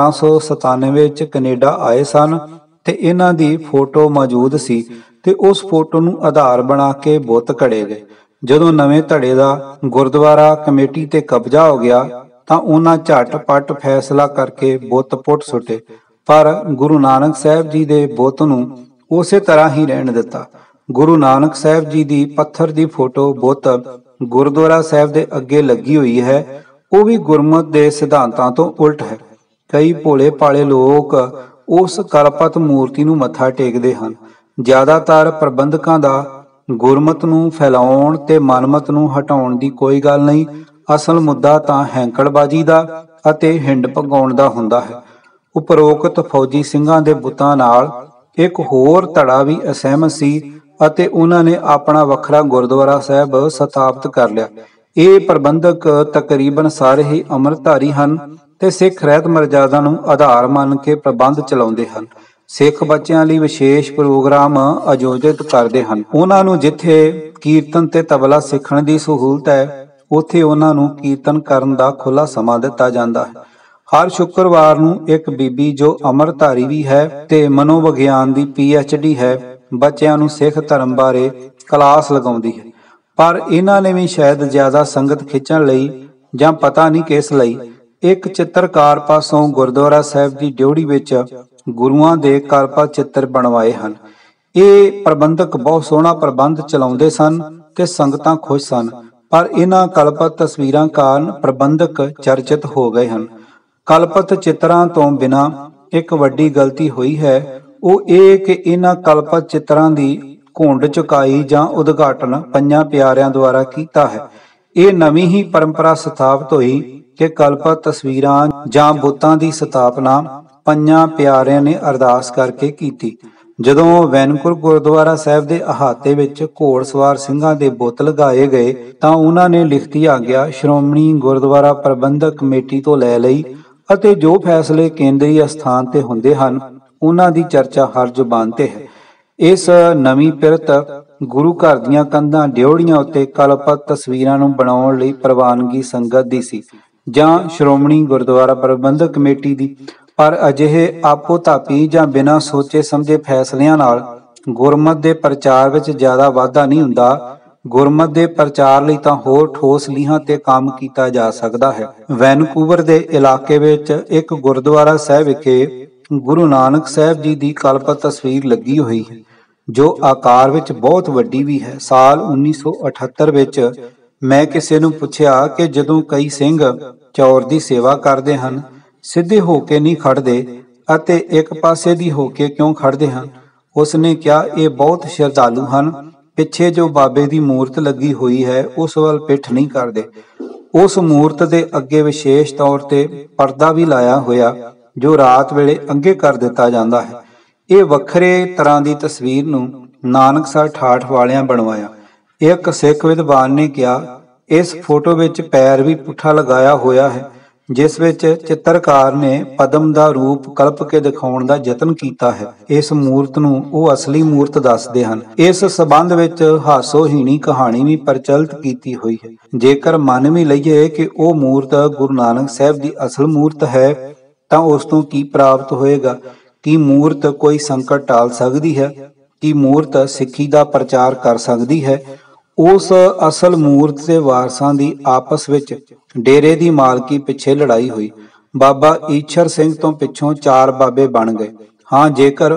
1897 ਵਿੱਚ ਕੈਨੇਡਾ ਆਏ ਸਨ ਤੇ ਇਹਨਾਂ ਦੀ ਫੋਟੋ ਮੌਜੂਦ ਸੀ ਤੇ ਉਸ ਫੋਟੋ ਨੂੰ ਆਧਾਰ ਬਣਾ ਕੇ ਬੁੱਤ ਘੜੇ ਗਏ। ਜਦੋਂ ਨਵੇਂ ਧੜੇ ਦਾ ਗੁਰਦੁਆਰਾ ਕਮੇਟੀ ਤੇ ਕਬਜ਼ਾ ਹੋ ਗਿਆ ਤਾਂ ਉਹਨਾਂ ਝਟ-ਪਟ ਫੈਸਲਾ ਕਰਕੇ ਬੁੱਤ ਪੁੱਟ ਸੁੱਟੇ, ਪਰ ਗੁਰੂ ਨਾਨਕ ਸਾਹਿਬ ਜੀ ਦੇ ਬੁੱਤ ਨੂੰ ਉਸੇ ਤਰ੍ਹਾਂ ਹੀ ਰਹਿਣ ਦਿੱਤਾ। ਗੁਰੂ ਨਾਨਕ ਸਾਹਿਬ ਜੀ ਦੀ ਪੱਥਰ ਦੀ ਫੋਟੋ ਬੁੱਤ ਗੁਰਦੁਆਰਾ ਸਾਹਿਬ ਦੇ ਅੱਗੇ ਲੱਗੀ ਹੋਈ ਹੈ। ਉਹ ਵੀ ਗੁਰਮਤਿ ਦੇ ਸਿਧਾਂਤਾਂ ਤੋਂ ਉਲਟ ਹੈ। ਕਈ ਭੋਲੇ ਭਾਲੇ ਲੋਕ ਉਸ ਕਲਪਤ ਮੂਰਤੀ ਨੂੰ ਮੱਥਾ ਟੇਕਦੇ ਹਨ। ਜ਼ਿਆਦਾਤਰ ਪ੍ਰਬੰਧਕਾਂ ਦਾ ਗੁਰਮਤਿ ਨੂੰ ਫੈਲਾਉਣ ਤੇ ਮਨਮਤ ਨੂੰ ਹਟਾਉਣ ਦੀ ਕੋਈ ਗੱਲ ਨਹੀਂ। ਅਸਲ ਮੁੱਦਾ ਤਾਂ ਹੈਂਕੜਬਾਜ਼ੀ ਦਾ ਅਤੇ ਹਿੰਡ ਭਗਾਉਣ ਦਾ ਹੁੰਦਾ ਹੈ। ਉਪਰੋਕਤ ਫੌਜੀ ਸਿੰਘਾਂ ਦੇ ਬੁੱਤਾਂ ਨਾਲ ਇੱਕ ਹੋਰ ਧੜਾ ਵੀ ਅਸਹਿਮਤ ਸੀ ਅਤੇ ਉਹਨਾਂ ਨੇ ਆਪਣਾ ਵੱਖਰਾ ਗੁਰਦੁਆਰਾ ਸਾਹਿਬ ਸਥਾਪਿਤ ਕਰ ਲਿਆ। ਇਹ ਪ੍ਰਬੰਧਕ ਤਕਰੀਬਨ ਸਾਰੇ ਹੀ ਅੰਮ੍ਰਿਤਧਾਰੀ ਹਨ ਤੇ ਸਿੱਖ ਰਹਿਤ ਮਰਜ਼ਾਦਾ ਨੂੰ ਆਧਾਰ ਮੰਨ ਕੇ ਪ੍ਰਬੰਧ ਚਲਾਉਂਦੇ ਹਨ। ਸਿੱਖ ਬੱਚਿਆਂ ਲਈ ਵਿਸ਼ੇਸ਼ ਪ੍ਰੋਗਰਾਮ ਆਯੋਜਿਤ ਕਰਦੇ ਹਨ। ਉਹਨਾਂ ਨੂੰ ਜਿੱਥੇ ਕੀਰਤਨ ਤੇ ਤਬਲਾ ਸਿੱਖਣ ਦੀ ਸਹੂਲਤ ਹੈ, ਉੱਥੇ ਉਹਨਾਂ ਨੂੰ ਕੀਰਤਨ ਕਰਨ ਦਾ ਖੁੱਲ੍ਹਾ ਸਮਾਂ ਦਿੱਤਾ ਜਾਂਦਾ ਹੈ। ਹਰ ਸ਼ੁੱਕਰਵਾਰ ਨੂੰ ਇੱਕ ਬੀਬੀ ਜੋ ਅੰਮ੍ਰਿਤਧਾਰੀ ਵੀ ਹੈ ਤੇ ਮਨੋਵਿਗਿਆਨ ਦੀ PhD ਹੈ, ਬੱਚਿਆਂ ਨੂੰ ਸਿੱਖ ਧਰਮ ਬਾਰੇ ਕਲਾਸ ਲਗਾਉਂਦੀ ਹੈ। ਪਰ ਇਹਨਾਂ ਨੇ ਵੀ ਸ਼ਾਇਦ ਜ਼ਿਆਦਾ ਸੰਗਤ ਖਿੱਚਣ ਲਈ ਜਾਂ ਪਤਾ ਨਹੀਂ ਕਿਸ ਲਈ ਇੱਕ ਚਿੱਤਰਕਾਰ ਪਾਸੋਂ ਗੁਰਦੁਆਰਾ ਸਾਹਿਬ ਦੀ ਡਿਉਢੀ ਵਿੱਚ ਗੁਰੂਆਂ ਦੇ ਕਲਪਤ ਚਿੱਤਰ ਬਣਵਾਏ ਹਨ। ਇਹ ਪ੍ਰਬੰਧਕ ਬਹੁਤ ਸੋਹਣਾ ਪ੍ਰਬੰਧ ਚਲਾਉਂਦੇ ਸਨ ਤੇ ਸੰਗਤਾਂ ਖੁਸ਼ ਸਨ, ਪਰ ਇਹਨਾਂ ਕਲਪਤ ਤਸਵੀਰਾਂ ਕਾਰਨ ਪ੍ਰਬੰਧਕ ਚਰਚਿਤ ਹੋ ਗਏ ਹਨ। ਕਲਪਤ ਚਿੱਤਰਾਂ ਤੋਂ ਬਿਨਾਂ ਇੱਕ ਵੱਡੀ ਗਲਤੀ ਹੋਈ ਹੈ, ਉਹ ਇਹ ਕਿ ਇਹਨਾਂ ਕਲਪਤ ਚਿੱਤਰਾਂ ਦੀ ਘੁੰਡ ਚੁਕਾਈ ਜਾਂ ਉਦਘਾਟਨ ਪੰਜਾਂ ਪਿਆਰਿਆਂ ਦੁਆਰਾ ਕੀਤਾ ਹੈ। ਇਹ ਨਵੀਂ ਹੀ ਪਰੰਪਰਾ ਸਥਾਪਿਤ ਹੋਈ ਕਿ ਕਲਪਤ ਤਸਵੀਰਾਂ ਜਾਂ ਬੁੱਤਾਂ ਦੀ ਸਥਾਪਨਾ ਪੰਜਾਂ ਪਿਆਰਿਆਂ ਨੇ ਅਰਦਾਸ ਕਰਕੇ ਕੀਤੀ। ਜਦੋਂ ਵੈਨਕੁਵਰ ਗੁਰਦੁਆਰਾ ਸਾਹਿਬ ਦੇ ਅਹਾਤੇ ਵਿੱਚ ਘੋੜਸਵਾਰ ਸਿੰਘਾਂ ਦੇ ਬੁੱਤ ਲਗਾਏ ਗਏ ਤਾਂ ਉਹਨਾਂ ਨੇ ਲਿਖਤੀ ਆਗਿਆ ਸ਼੍ਰੋਮਣੀ ਗੁਰਦੁਆਰਾ ਪ੍ਰਬੰਧਕ ਕਮੇਟੀ ਤੋਂ ਲੈ ਲਈ ਅਤੇ ਜੋ ਫੈਸਲੇ ਕੇਂਦਰੀ ਅਸਥਾਨ ਤੇ ਹੁੰਦੇ ਹਨ, ਉਹਨਾਂ ਦੀ ਚਰਚਾ ਹਰ ਜ਼ੁਬਾਨ ਤੇ ਹੈ। ਇਸ ਨਵੀਂ ਪਿਰਤ ਗੁਰੂ ਘਰ ਦੀਆਂ ਕੰਧਾਂ ਡਿਉੜੀਆਂ ਉੱਤੇ ਕਲਪਤ ਤਸਵੀਰਾਂ ਨੂੰ ਬਣਾਉਣ ਲਈ ਪ੍ਰਵਾਨਗੀ ਸੰਗਤ ਦੀ ਸੀ ਜਾਂ ਸ਼੍ਰੋਮਣੀ ਗੁਰਦੁਆਰਾ ਪ੍ਰਬੰਧਕ ਕਮੇਟੀ ਦੀ। ਪਰ ਅਜਿਹੇ ਆਪੋ ਧਾਪੀ ਜਾਂ ਬਿਨਾਂ ਸੋਚੇ ਸਮਝੇ ਫੈਸਲਿਆਂ ਨਾਲ ਗੁਰਮਤ ਦੇ ਪ੍ਰਚਾਰ ਵਿੱਚ ਜ਼ਿਆਦਾ ਵਾਧਾ ਨਹੀਂ ਹੁੰਦਾ। ਗੁਰਮਤ ਦੇ ਪ੍ਰਚਾਰ ਲਈ ਤਾਂ ਹੋਰ ਠੋਸ ਲੀਹਾਂ ਤੇ ਕੰਮ ਕੀਤਾ ਜਾ ਸਕਦਾ ਹੈ। ਵੈਨਕੂਵਰ ਦੇ ਇਲਾਕੇ ਵਿੱਚ ਇੱਕ ਗੁਰਦੁਆਰਾ ਸਾਹਿਬ ਵਿਖੇ ਗੁਰੂ ਨਾਨਕ ਸਾਹਿਬ ਜੀ ਦੀ ਕਲਪਤ ਤਸਵੀਰ ਲੱਗੀ ਹੋਈ ਹੈ, ਜੋ ਆਕਾਰ ਵਿੱਚ ਬਹੁਤ ਵੱਡੀ ਵੀ ਹੈ। ਸਾਲ 1978 ਵਿੱਚ ਮੈਂ ਕਿਸੇ ਨੂੰ ਪੁੱਛਿਆ ਕਿ ਜਦੋਂ ਕਈ ਸਿੰਘ ਚੌਰ ਦੀ ਸੇਵਾ ਕਰਦੇ ਹਨ, ਸਿੱਧੇ ਹੋ ਕੇ ਨਹੀਂ ਖੜਦੇ ਅਤੇ ਇੱਕ ਪਾਸੇ ਦੀ ਹੋ ਕੇ ਕਿਉਂ ਖੜਦੇ ਹਨ? ਉਸਨੇ ਕਿਹਾ, ਇਹ ਬਹੁਤ ਸ਼ਰਧਾਲੂ ਹਨ, ਪਿੱਛੇ ਜੋ ਬਾਬੇ ਦੀ ਮੂਰਤ ਲੱਗੀ ਹੋਈ ਹੈ ਉਸ ਵੱਲ ਪਿੱਠ ਨਹੀਂ ਕਰਦੇ। ਉਸ ਮੂਰਤ ਦੇ ਅੱਗੇ ਵਿਸ਼ੇਸ਼ ਤੌਰ ਤੇ ਪਰਦਾ ਵੀ ਲਾਇਆ ਹੋਇਆ ਜੋ ਰਾਤ ਵੇਲੇ ਅੱਗੇ ਕਰ ਦਿੱਤਾ ਜਾਂਦਾ ਹੈ। ਇਹ ਵੱਖਰੇ ਤਰ੍ਹਾਂ ਦੀ ਤਸਵੀਰ ਨੂੰ ਨਾਨਕਸਰ ਠਾਠ ਵਾਲਿਆਂ ਬਣਵਾਇਆ। ਇੱਕ ਸਿੱਖ ਵਿਦਵਾਨ ਨੇ ਕਿਹਾ, ਇਸ ਫੋਟੋ ਵਿੱਚ ਪੈਰ ਵੀ ਪੁੱਠਾ ਲਗਾਇਆ ਹੋਇਆ ਹੈ, ਜਿਸ ਵਿੱਚ ਚਿੱਤਰਕਾਰ ਨੇ ਪਦਮ ਦਾ ਰੂਪ ਕਲਪ ਕੇ ਦਿਖਾਉਣ ਦਾ ਯਤਨ ਕੀਤਾ ਹੈ। ਇਸ ਮੂਰਤ ਨੂੰ ਉਹ ਅਸਲੀ ਮੂਰਤ ਦੱਸਦੇ ਹਨ। ਇਸ ਸਬੰਧ ਵਿੱਚ ਹਾਸੋਹੀਣੀ ਕਹਾਣੀ ਵੀ ਪ੍ਰਚਲਿਤ ਕੀਤੀ ਹੋਈ ਹੈ। ਜੇਕਰ ਮੰਨ ਵੀ ਲਈਏ ਕਿ ਉਹ ਮੂਰਤ ਗੁਰੂ ਨਾਨਕ ਸਾਹਿਬ ਦੀ ਅਸਲ ਮੂਰਤ ਹੈ ਤਾਂ ਉਸ ਤੋਂ ਕੀ ਪ੍ਰਾਪਤ ਹੋਏਗਾ? ਕੀ ਮੂਰਤ ਕੋਈ ਸੰਕਟ ਟਾਲ ਸਕਦੀ ਹੈ? ਕੀ ਮੂਰਤ ਸਿੱਖੀ ਦਾ ਪ੍ਰਚਾਰ ਕਰ ਸਕਦੀ ਹੈ? ਉਸ ਅਸਲ ਮੂਰਤ ਦੇ ਵਾਰਸਾਂ ਦੀ ਆਪਸ ਵਿੱਚ ਡੇਰੇ ਦੀ ਮਾਲਕੀ ਪਿੱਛੇ ਲੜਾਈ ਹੋਈ। ਬਾਬਾ ਈਸ਼ਰ ਸਿੰਘ ਤੋਂ ਪਿੱਛੋਂ 4 ਬਾਬੇ ਬਣ ਗਏ। ਜੇਕਰ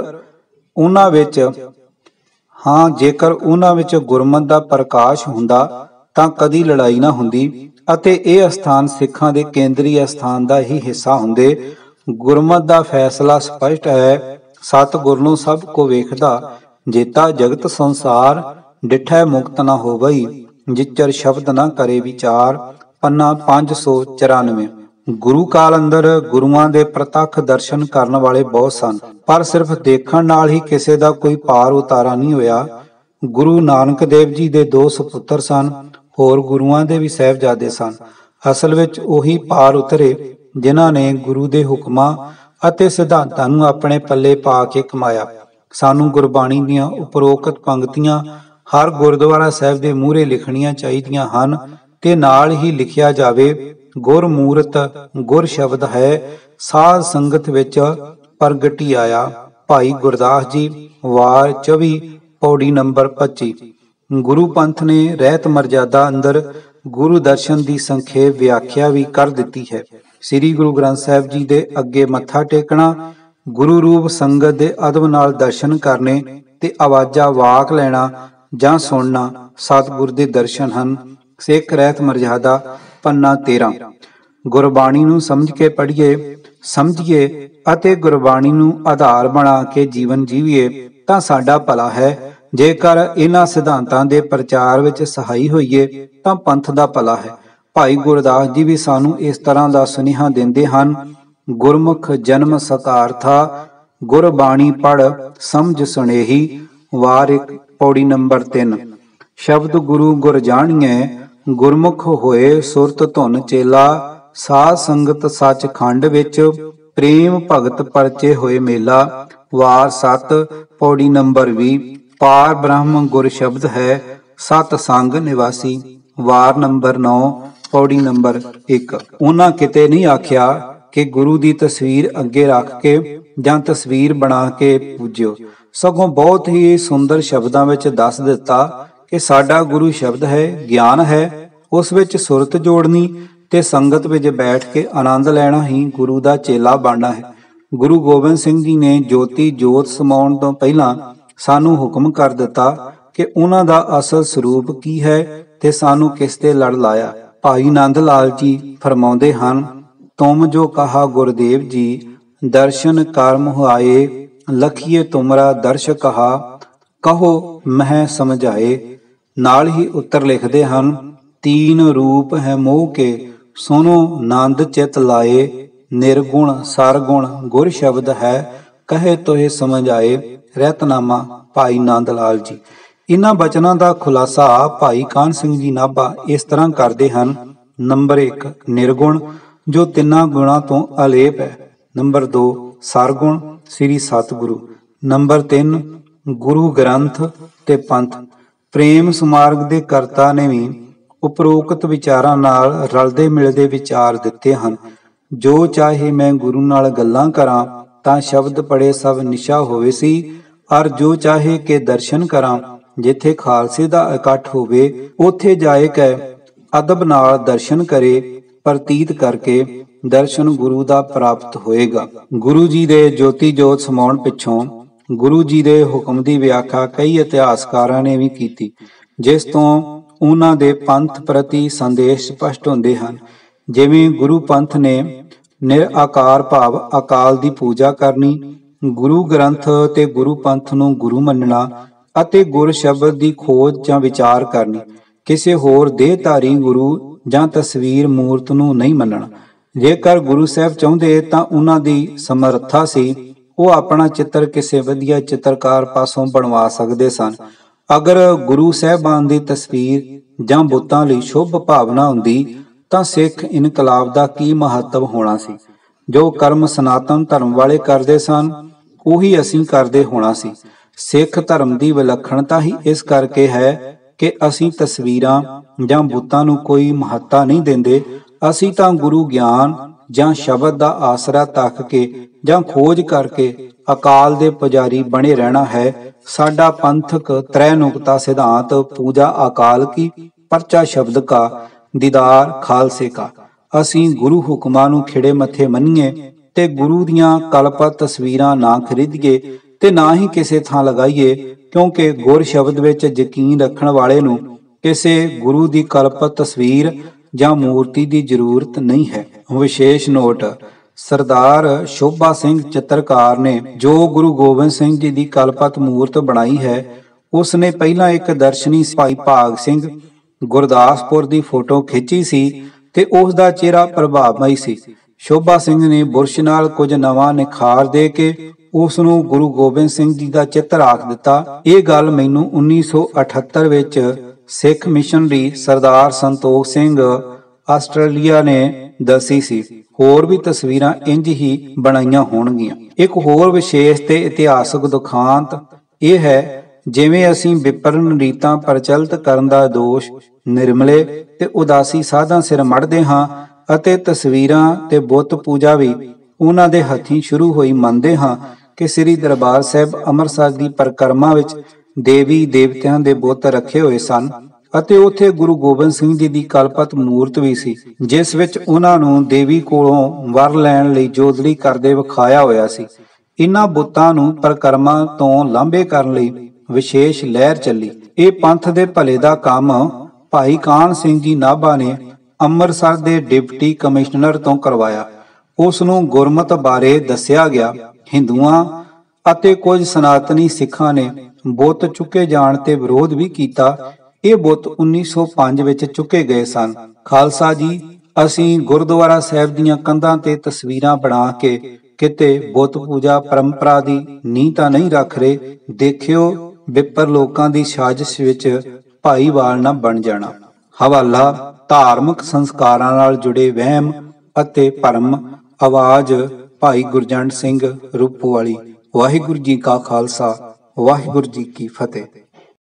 ਉਹਨਾਂ ਵਿੱਚ ਗੁਰਮਤ ਦਾ ਪ੍ਰਕਾਸ਼ ਹੁੰਦਾ ਤਾਂ ਕਦੀ ਲੜਾਈ ਨਾ ਹੁੰਦੀ ਅਤੇ ਇਹ ਅਸਥਾਨ ਸਿੱਖਾਂ ਦੇ ਕੇਂਦਰੀ ਅਸਥਾਨ ਦਾ ਹੀ ਹਿੱਸਾ ਹੁੰਦੇ। ਗੁਰਮਤ ਦਾ ਫੈਸਲਾ ਸਪਸ਼ਟ ਹੈ, ਸਤਿਗੁਰ ਨੂੰ ਸਭ ਕੋ ਵੇਖਦਾ, ਜੇਤਾ ਜਗਤ ਸੰਸਾਰ, ਡਿਠੈ ਮੁਕਤ ਨਾ ਹੋਵਈ, ਜਿਚਰ ਸ਼ਬਦ ਨਾ ਕਰੇ ਵਿਚਾਰ। ਪੰਨਾ 594। ਗੁਰੂ ਕਾਲ ਅੰਦਰ ਗੁਰੂਆਂ ਦੇ ਪ੍ਰਤੱਖ ਦਰਸ਼ਨ ਕਰਨ ਵਾਲੇ ਬਹੁਤ ਸਨ, ਪਰ ਸਿਰਫ ਦੇਖਣ ਨਾਲ ਹੀ ਕਿਸੇ ਦਾ ਕੋਈ ਪਾਰ ਉਤਾਰਾ ਨਹੀਂ ਹੋਇਆ। ਗੁਰੂ ਨਾਨਕ ਦੇਵ ਜੀ ਦੇ 2 ਸੁਪੁੱਤਰ ਸਨ, ਹੋਰ ਗੁਰੂਆਂ ਦੇ ਵੀ ਸਾਹਿਬਜ਼ਾਦੇ ਸਨ। ਅਸਲ ਵਿੱਚ ਉਹੀ ਪਾਰ ਉਤਰੇ ਜਿਨ੍ਹਾਂ ਨੇ ਗੁਰੂ ਦੇ ਹੁਕਮਾਂ ਅਤੇ ਸਿਧਾਂਤਾਂ ਨੂੰ ਆਪਣੇ ਪੱਲੇ ਪਾ ਕੇ ਕਮਾਇਆ। ਸਾਨੂੰ ਗੁਰਬਾਣੀ ਦੀਆਂ ਉਪਰੋਕਤ ਪੰਕਤੀਆਂ ਹਰ ਗੁਰਦੁਆਰਾ ਸਾਹਿਬ ਦੇ ਮੂਹਰੇ ਲਿਖਣੀਆਂ ਚਾਹੀਦੀਆਂ ਹਨ ਤੇ ਨਾਲ ਹੀ ਲਿਖਿਆ ਜਾਵੇ, ਗੁਰ ਮੂਰਤ ਗੁਰ ਸ਼ਬਦ ਹੈ, ਸਾਧ ਸੰਗਤ ਵਿੱਚ ਪ੍ਰਗਟੀ ਆਇਆ। ਭਾਈ ਗੁਰਦਾਸ ਜੀ, ਵਾਰ 24, ਪੌੜੀ ਨੰਬਰ 25। ਗੁਰੂ ਪੰਥ ਨੇ ਰਹਿਤ ਮਰਜ਼ਾਦਾ ਅੰਦਰ ਗੁਰੂ ਦਰਸ਼ਨ ਦੀ ਸੰਖੇਪ ਵਿਆਖਿਆ ਵੀ ਕਰ ਦਿੱਤੀ ਹੈ। ਸ੍ਰੀ ਗੁਰੂ ਗ੍ਰੰਥ ਸਾਹਿਬ ਜੀ ਦੇ ਅੱਗੇ ਮੱਥਾ ਟੇਕਣਾ, ਗੁਰੂ ਰੂਪ ਸੰਗਤ ਦੇ ਅਦਬ ਨਾਲ ਦਰਸ਼ਨ ਕਰਨੇ ਤੇ ਆਵਾਜ਼ਾਂ ਵਾਕ ਲੈਣਾ ਜਾਂ ਸੁਣਨਾ ਸਤਿਗੁਰ ਦੇ ਦਰਸ਼ਨ ਹਨ। ਸਿੱਖ ਰਹਿਤ ਮਰਜ਼ਾਦਾ ਪੰਨਾ 13। ਗੁਰਬਾਣੀ ਨੂੰ ਸਮਝ ਕੇ ਪੜ੍ਹੀਏ, ਸਮਝੀਏ ਅਤੇ ਗੁਰਬਾਣੀ ਨੂੰ ਆਧਾਰ ਬਣਾ ਕੇ ਜੀਵਨ ਜੀਵੀਏ ਤਾਂ ਸਾਡਾ ਭਲਾ ਹੈ। ਜੇਕਰ ਇਹਨਾਂ ਸਿਧਾਂਤਾਂ ਦੇ ਪ੍ਰਚਾਰ ਵਿੱਚ ਸਹਾਈ ਹੋਈਏ ਤਾਂ ਪੰਥ ਦਾ ਭਲਾ ਹੈ। ਭਾਈ ਗੁਰਦਾਸ ਜੀ ਵੀ ਸਾਨੂੰ ਇਸ ਤਰ੍ਹਾਂ ਦਾ ਸੁਨੇਹਾ ਦਿੰਦੇ ਹਨ, ਗੁਰਮੁਖ ਜਨਮ ਸਕਾਰਥਾ, ਗੁਰਬਾਣੀ ਪੜ੍ਹ ਸਮਝ ਸੁਣੇਹੀ। ਵਾਰ 1, ਪੌੜੀ ਨੰਬਰ 3। ਸ਼ਬਦ ਗੁਰੂ ਗੁਰ ਜਾਣੀਐ, ਗੁਰਮੁਖ ਹੋਏ ਸੁਰਤ ਧੁਨ ਚੇਲਾ, ਸਾਧ ਸੰਗਤ ਸੱਚ ਖੰਡ ਵਿੱਚ, ਪ੍ਰੇਮ ਭਗਤ ਪਰਚੇ ਹੋਏ ਮੇਲਾ। ਵਾਰ 7 ਪੌੜੀ ਨੰਬਰ 20। ਪਾਰ ਬ੍ਰਹਮ ਗੁਰ ਸ਼ਬਦ ਹੈ, ਸਤ ਸੰਗ ਨਿਵਾਸੀ। ਵਾਰ ਨੰਬਰ 9 ਪੌੜੀ ਨੰਬਰ 1। ਉਹਨਾਂ ਕਿਤੇ ਨਹੀਂ ਆਖਿਆ ਕਿ ਗੁਰੂ ਦੀ ਤਸਵੀਰ ਅੱਗੇ ਰੱਖ ਕੇ ਜਾਂ ਤਸਵੀਰ ਬਣਾ ਕੇ ਪੂਜਿਓ, ਸਗੋਂ ਬਹੁਤ ਹੀ ਸੁੰਦਰ ਸ਼ਬਦਾਂ ਵਿੱਚ ਦੱਸ ਦਿੱਤਾ ਕਿ ਸਾਡਾ ਗੁਰੂ ਸ਼ਬਦ ਹੈ, ਗਿਆਨ ਹੈ, ਉਸ ਵਿੱਚ ਸੁਰਤ ਜੋੜਨੀ ਤੇ ਸੰਗਤ ਵਿੱਚ ਬੈਠ ਕੇ ਆਨੰਦ ਲੈਣਾ ਹੀ ਗੁਰੂ ਦਾ ਚੇਲਾ ਬਣਨਾ ਹੈ। ਗੁਰੂ ਗੋਬਿੰਦ ਸਿੰਘ ਜੀ ਨੇ ਜੋਤੀ ਜੋਤ ਸਮਾਉਣ ਤੋਂ ਪਹਿਲਾਂ ਸਾਨੂੰ ਹੁਕਮ ਕਰ ਦਿੱਤਾ ਕਿ ਉਹਨਾਂ ਦਾ ਅਸਲ ਸਰੂਪ ਕੀ ਹੈ ਤੇ ਸਾਨੂੰ ਕਿਸ ਤੇ ਲੜ ਲਾਇਆ। ਭਾਈ ਨੰਦ ਲਾਲ ਜੀ ਫਰਮਾਉਂਦੇ ਹਨ, ਤੁਮ ਜੋ ਕਹਾ ਗੁਰਦੇਵ ਜੀ, ਦਰਸ਼ਨ ਕਰ ਮੁਹਾਏ, ਲਖੀਏ ਤੁਮਰਾ ਦਰਸ਼ ਕਹਾ, ਕਹੋ ਮਹਿ ਸਮਝਾਏ। ਨਾਲ ਹੀ ਉੱਤਰ ਲਿਖਦੇ ਹਨ, ਤੀਨ ਰੂਪ ਹੈ ਮੋਹ ਕੇ, ਸੁਨੋ ਨੰਦ ਚਿਤ ਲਾਏ, ਨਿਰਗੁਣ ਸਰਗੁਣ ਗੁਰ ਸ਼ਬਦ ਹੈ, ਕਹੇ ਤੋਹਿ ਸਮਝ ਆਏ। ਰਹਿਤਨਾਮਾ ਭਾਈ ਨੰਦ ਲਾਲ ਜੀ। ਇਹਨਾਂ ਬਚਨਾਂ ਦਾ ਖੁਲਾਸਾ ਭਾਈ ਕਾਹਨ ਸਿੰਘ ਜੀ ਨਾਭਾ ਇਸ ਤਰ੍ਹਾਂ ਕਰਦੇ ਹਨ। ਨੰਬਰ 1 ਨਿਰਗੁਣ, ਜੋ ਤਿੰਨਾਂ ਗੁਣਾਂ ਤੋਂ ਅਲੇਪ ਹੈ। ਨੰਬਰ 2 ਸਰਗੁਣ, ਸ੍ਰੀ ਸਤਿਗੁਰੂ। ਨੰਬਰ 3 ਗੁਰੂ ਗ੍ਰੰਥ ਤੇ ਪੰਥ। ਪ੍ਰੇਮ ਸਮਾਰਗ ਦੇ ਕਰਤਾ ਨੇ ਵੀ ਉਪਰੋਕਤ ਵਿਚਾਰਾਂ ਨਾਲ ਰਲਦੇ ਮਿਲਦੇ ਵਿਚਾਰ ਦਿੱਤੇ ਹਨ। ਜੋ ਚਾਹੇ ਮੈਂ ਗੁਰੂ ਨਾਲ ਗੱਲਾਂ ਕਰਾਂ ਤਾਂ ਸ਼ਬਦ ਪੜੇ ਸਭ ਨਿਸ਼ਾ ਹੋਵੇ ਸੀ, ਅਰ ਜੋ ਚਾਹੇ ਕਿ ਦਰਸ਼ਨ ਕਰਾਂ ਜਿੱਥੇ ਖਾਲਸੇ ਦਾ ਇਕੱਠ ਹੋਵੇ, ਉੱਥੇ ਜਾਏ ਕੈ ਅਦਬ ਨਾਲ ਦਰਸ਼ਨ ਕਰੇ, ਪ੍ਰਤੀਤ ਕਰਕੇ ਦਰਸ਼ਨ ਗੁਰੂ ਦਾ ਪ੍ਰਾਪਤ ਹੋਏਗਾ। ਗੁਰੂ ਜੀ ਦੇ ਜੋਤੀ ਜੋਤ ਸਮਾਉਣ ਪਿੱਛੋਂ ਗੁਰੂ ਜੀ ਦੇ ਹੁਕਮ ਦੀ ਵਿਆਖਿਆ ਕਈ ਇਤਿਹਾਸਕਾਰਾਂ ਨੇ ਵੀ ਕੀਤੀ, ਜਿਸ ਤੋਂ ਉਹਨਾਂ ਦੇ ਪੰਥ ਪ੍ਰਤੀ ਸੰਦੇਸ਼ ਸਪਸ਼ਟ ਹੁੰਦੇ ਹਨ। ਜਿਵੇਂ ਗੁਰੂ ਪੰਥ ਨੇ ਨਿਰਾਕਾਰ ਭਾਵ ਅਕਾਲ ਦੀ ਪੂਜਾ ਕਰਨੀ, ਗੁਰੂ ਗ੍ਰੰਥ ਤੇ ਗੁਰੂ ਪੰਥ ਨੂੰ ਗੁਰੂ ਮੰਨਣਾ ਅਤੇ ਗੁਰ ਸ਼ਬਦ ਦੀ ਖੋਜ ਜਾਂ ਵਿਚਾਰ ਕਰਨੀ, ਕਿਸੇ ਹੋਰ ਦੇਹਧਾਰੀ ਗੁਰੂ ਜਾਂ ਤਸਵੀਰ ਮੂਰਤ ਨੂੰ ਨਹੀਂ ਮੰਨਣਾ। ਜੇਕਰ ਗੁਰੂ ਸਾਹਿਬ ਚਾਹੁੰਦੇ ਤਾਂ ਉਹਨਾਂ ਦੀ ਸਮਰੱਥਾ ਸੀ, ਉਹ ਆਪਣਾ ਚਿੱਤਰ ਕਿਸੇ ਵਧੀਆ ਚਿੱਤਰਕਾਰ ਪਾਸੋਂ ਬਣਵਾ ਸਕਦੇ ਸਨ। ਅਗਰ ਗੁਰੂ ਸਾਹਿਬਾਨ ਦੀ ਤਸਵੀਰ ਜਾਂ ਬੁੱਤਾਂ ਲਈ ਸ਼ੁਭ ਭਾਵਨਾ ਹੁੰਦੀ ਤਾਂ ਸਿੱਖ ਇਨਕਲਾਬ ਦਾ ਕੀ ਮਹੱਤਵ ਹੋਣਾ ਸੀ। ਜੋ ਕਰਮ ਸਨਾਤਨ ਧਰਮ ਵਾਲੇ ਕਰਦੇ ਸਨ ਉਹੀ ਅਸੀਂ ਕਰਦੇ ਹੋਣਾ ਸੀ। ਸਿੱਖ ਧਰਮ ਦੀ ਵਿਲੱਖਣਤਾ ਹੀ ਇਸ ਕਰਕੇ ਹੈ ਕਿ ਅਸੀਂ ਤਸਵੀਰਾਂ ਜਾਂ ਬੁੱਤਾਂ ਨੂੰ ਕੋਈ ਮਹੱਤਤਾ ਨਹੀਂ ਦਿੰਦੇ। ਅਸੀਂ ਤਾਂ ਗੁਰੂ ਗਿਆਨ ਜਾਂ ਸ਼ਬਦ ਦਾ ਆਸਰਾ ਤੱਕ ਕੇ ਜਾਂ ਖੋਜ ਕਰਕੇ ਅਕਾਲ ਦੇ ਪੁਜਾਰੀ ਬਣੇ ਰਹਿਣਾ ਹੈ। ਸਾਡਾ ਪੰਥਕ ਤ੍ਰੈ ਨੁਕਤਾ ਸਿਧਾਂਤ ਪੂਜਾ ਅਕਾਲ ਕੀ, ਪਰਚਾ ਸ਼ਬਦ ਕਾ, ਦੀਦਾਰ ਖਾਲਸੇ ਕਾ। ਅਸੀਂ ਗੁਰੂ ਹੁਕਮਾਂ ਨੂੰ ਖਿੜੇ ਮੱਥੇ ਮੰਨੀਏ ਤੇ ਗੁਰੂ ਦੀਆਂ ਕਲਪਤ ਤਸਵੀਰਾਂ ਨਾ ਖਰੀਦੀਏ ਤੇ ਨਾ ਹੀ ਕਿਸੇ ਥਾਂ ਲਗਾਈਏ, ਕਿਉਂਕਿ ਗੁਰ ਸ਼ਬਦ ਵਿੱਚ ਯਕੀਨ ਰੱਖਣ ਵਾਲੇ ਨੂੰ ਕਿਸੇ ਗੁਰੂ ਦੀ ਕਲਪਤ ਤਸਵੀਰ ਜਾਂ ਮੂਰਤੀ ਦੀ ਜ਼ਰੂਰਤ ਨਹੀਂ ਹੈ। ਵਿਸ਼ੇਸ਼ ਨੋਟ, ਸਰਦਾਰ ਸ਼ੋਭਾ ਸਿੰਘ ਚਿੱਤਰਕਾਰ ਨੇ ਜੋ ਗੁਰੂ ਗੋਬਿੰਦ ਸਿੰਘ ਜੀ ਦੀ ਕਲਪਤ ਮੂਰਤ ਬਣਾਈ ਹੈ, ਉਸ ਨੇ ਪਹਿਲਾਂ ਇੱਕ ਦਰਸ਼ਨੀ ਭਾਈ ਭਾਗ ਸਿੰਘ ਗੁਰਦਾਸਪੁਰ ਦੀ ਫੋਟੋ ਖਿੱਚੀ ਸੀ ਤੇ ਉਸ ਦਾ ਚਿਹਰਾ ਪ੍ਰਭਾਵਮਈ ਸੀ। ਸ਼ੋਭਾ ਸਿੰਘ ਨੇ ਬੁਰਸ਼ ਨਾਲ ਕੁਝ ਨਵਾਂ ਨਿਖਾਰ ਦੇ ਕੇ ਉਸ ਨੂੰ ਗੁਰੂ ਗੋਬਿੰਦ ਸਿੰਘ ਜੀ ਦਾ ਚਿੱਤਰ ਆਖ ਦਿੱਤਾ। ਇਹ ਗੱਲ ਮੈਨੂੰ 1978 ਵਿੱਚ ਸਿੱਖ ਮਿਸ਼ਨਰੀ ਸਰਦਾਰ ਸੰਤੋਖ ਸਿੰਘ ਆਸਟ੍ਰੇਲੀਆ ਨੇ ਦੱਸੀ ਸੀ। ਹੋਰ ਵੀ ਤਸਵੀਰਾਂ ਇੰਜ ਹੀ ਬਣਾਈਆਂ ਹੋਣਗੀਆਂ। ਇੱਕ ਹੋਰ ਵਿਸ਼ੇਸ਼ ਤੇ ਇਤਿਹਾਸਕ ਦੁਖਾਂਤ ਇਹ ਹੈ, ਜਿਵੇਂ ਅਸੀਂ ਵਿਪਰਨ ਰੀਤਾਂ ਪ੍ਰਚਲਿਤ ਕਰਨ ਦਾ ਦੋਸ਼ ਨਿਰਮਲੇ ਤੇ ਉਦਾਸੀ ਸਾਧਾਂ ਸਿਰ ਮੜਦੇ ਹਾਂ ਅਤੇ ਤਸਵੀਰਾਂ ਤੇ ਬੁੱਤ ਪੂਜਾ ਵੀ ਉਹਨਾਂ ਦੇ ਹੱਥੀਂ ਸ਼ੁਰੂ ਹੋਈ ਮੰਨਦੇ ਹਾਂ ਕਿ ਸ੍ਰੀ ਦਰਬਾਰ ਸਾਹਿਬ ਅੰਮ੍ਰਿਤਸਰ ਦੀ ਪਰਿਕਰਮਾ ਵਿੱਚ ਦੇਵੀ ਦੇਵਤਿਆਂ ਦੇ ਬੁੱਤ ਰੱਖੇ ਹੋਏ ਸਨ ਅਤੇ ਉੱਥੇ ਗੁਰੂ ਗੋਬਿੰਦ ਸਿੰਘ ਜੀ ਦੀ ਕਲਪਤ ਮੂਰਤ ਵੀ ਸੀ, ਜਿਸ ਵਿੱਚ ਉਹਨਾਂ ਨੂੰ ਦੇਵੀ ਕੋਲੋਂ ਵਰ ਲੈਣ ਲਈ ਜੋਦੜੀ ਕਰਦੇ ਵਿਖਾਇਆ ਹੋਇਆ ਸੀ। ਇਹਨਾਂ ਬੁੱਤਾਂ ਨੂੰ ਪਰਿਕਰਮਾ ਤੋਂ ਲਾਂਭੇ ਕਰਨ ਲਈ ਵਿਸ਼ੇਸ਼ ਲਹਿਰ ਚੱਲੀ। ਇਹ ਪੰਥ ਦੇ ਭਲੇ ਦਾ ਕੰਮ ਭਾਈ ਕਾਹਨ ਸਿੰਘ ਜੀ ਨਾਭਾ ਨੇ ਅੰਮ੍ਰਿਤਸਰ ਦੇ ਡਿਪਟੀ ਕਮਿਸ਼ਨਰ ਤੋਂ ਕਰਵਾਇਆ। ਉਸ ਨੂੰ ਗੁਰਮਤ ਬਾਰੇ ਦੱਸਿਆ ਗਿਆ। ਹਿੰਦੂਆਂ ਅਤੇ ਕੁਝ ਸਨਾਤਨੀ ਸਿੱਖਾਂ ਨੇ ਬੁੱਤ ਚੁੱਕੇ ਜਾਣ ਤੇ ਵਿਰੋਧ ਵੀ ਕੀਤਾ। ਇਹ ਬੁੱਤ 1905 ਵਿੱਚ ਚੁੱਕੇ ਗਏ ਸਨ। ਖਾਲਸਾ ਜੀ, ਅਸੀਂ ਗੁਰਦੁਆਰਾ ਸਾਹਿਬ ਦੀਆਂ ਕੰਧਾਂ ਤੇ ਤਸਵੀਰਾਂ ਬਣਾ ਕੇ ਕਿਤੇ ਬੁੱਤ ਪੂਜਾ ਪਰੰਪਰਾ ਦੀ ਨੀਂਹ ਤਾਂ ਨਹੀਂ ਰੱਖ ਰਹੇ। ਦੇਖਿਓ ਵਿਪਰ ਲੋਕਾਂ ਦੀ ਸਾਜ਼ਿਸ਼ ਵਿੱਚ ਭਾਈਵਾਲ ਨਾ ਬਣ ਜਾਣਾ। ਹਵਾਲਾ ਧਾਰਮਿਕ ਸੰਸਕਾਰਾਂ ਨਾਲ ਜੁੜੇ ਵਹਿਮ ਅਤੇ ਭਰਮ। ਆਵਾਜ਼ ਭਾਈ ਗੁਰਜੰਟ ਸਿੰਘ ਰੂਪੋਵਾਲੀ। ਵਾਹਿਗੁਰੂ ਜੀ ਕਾ ਖਾਲਸਾ, ਵਾਹਿਗੁਰੂ ਜੀ ਕੀ ਫਤਿਹ।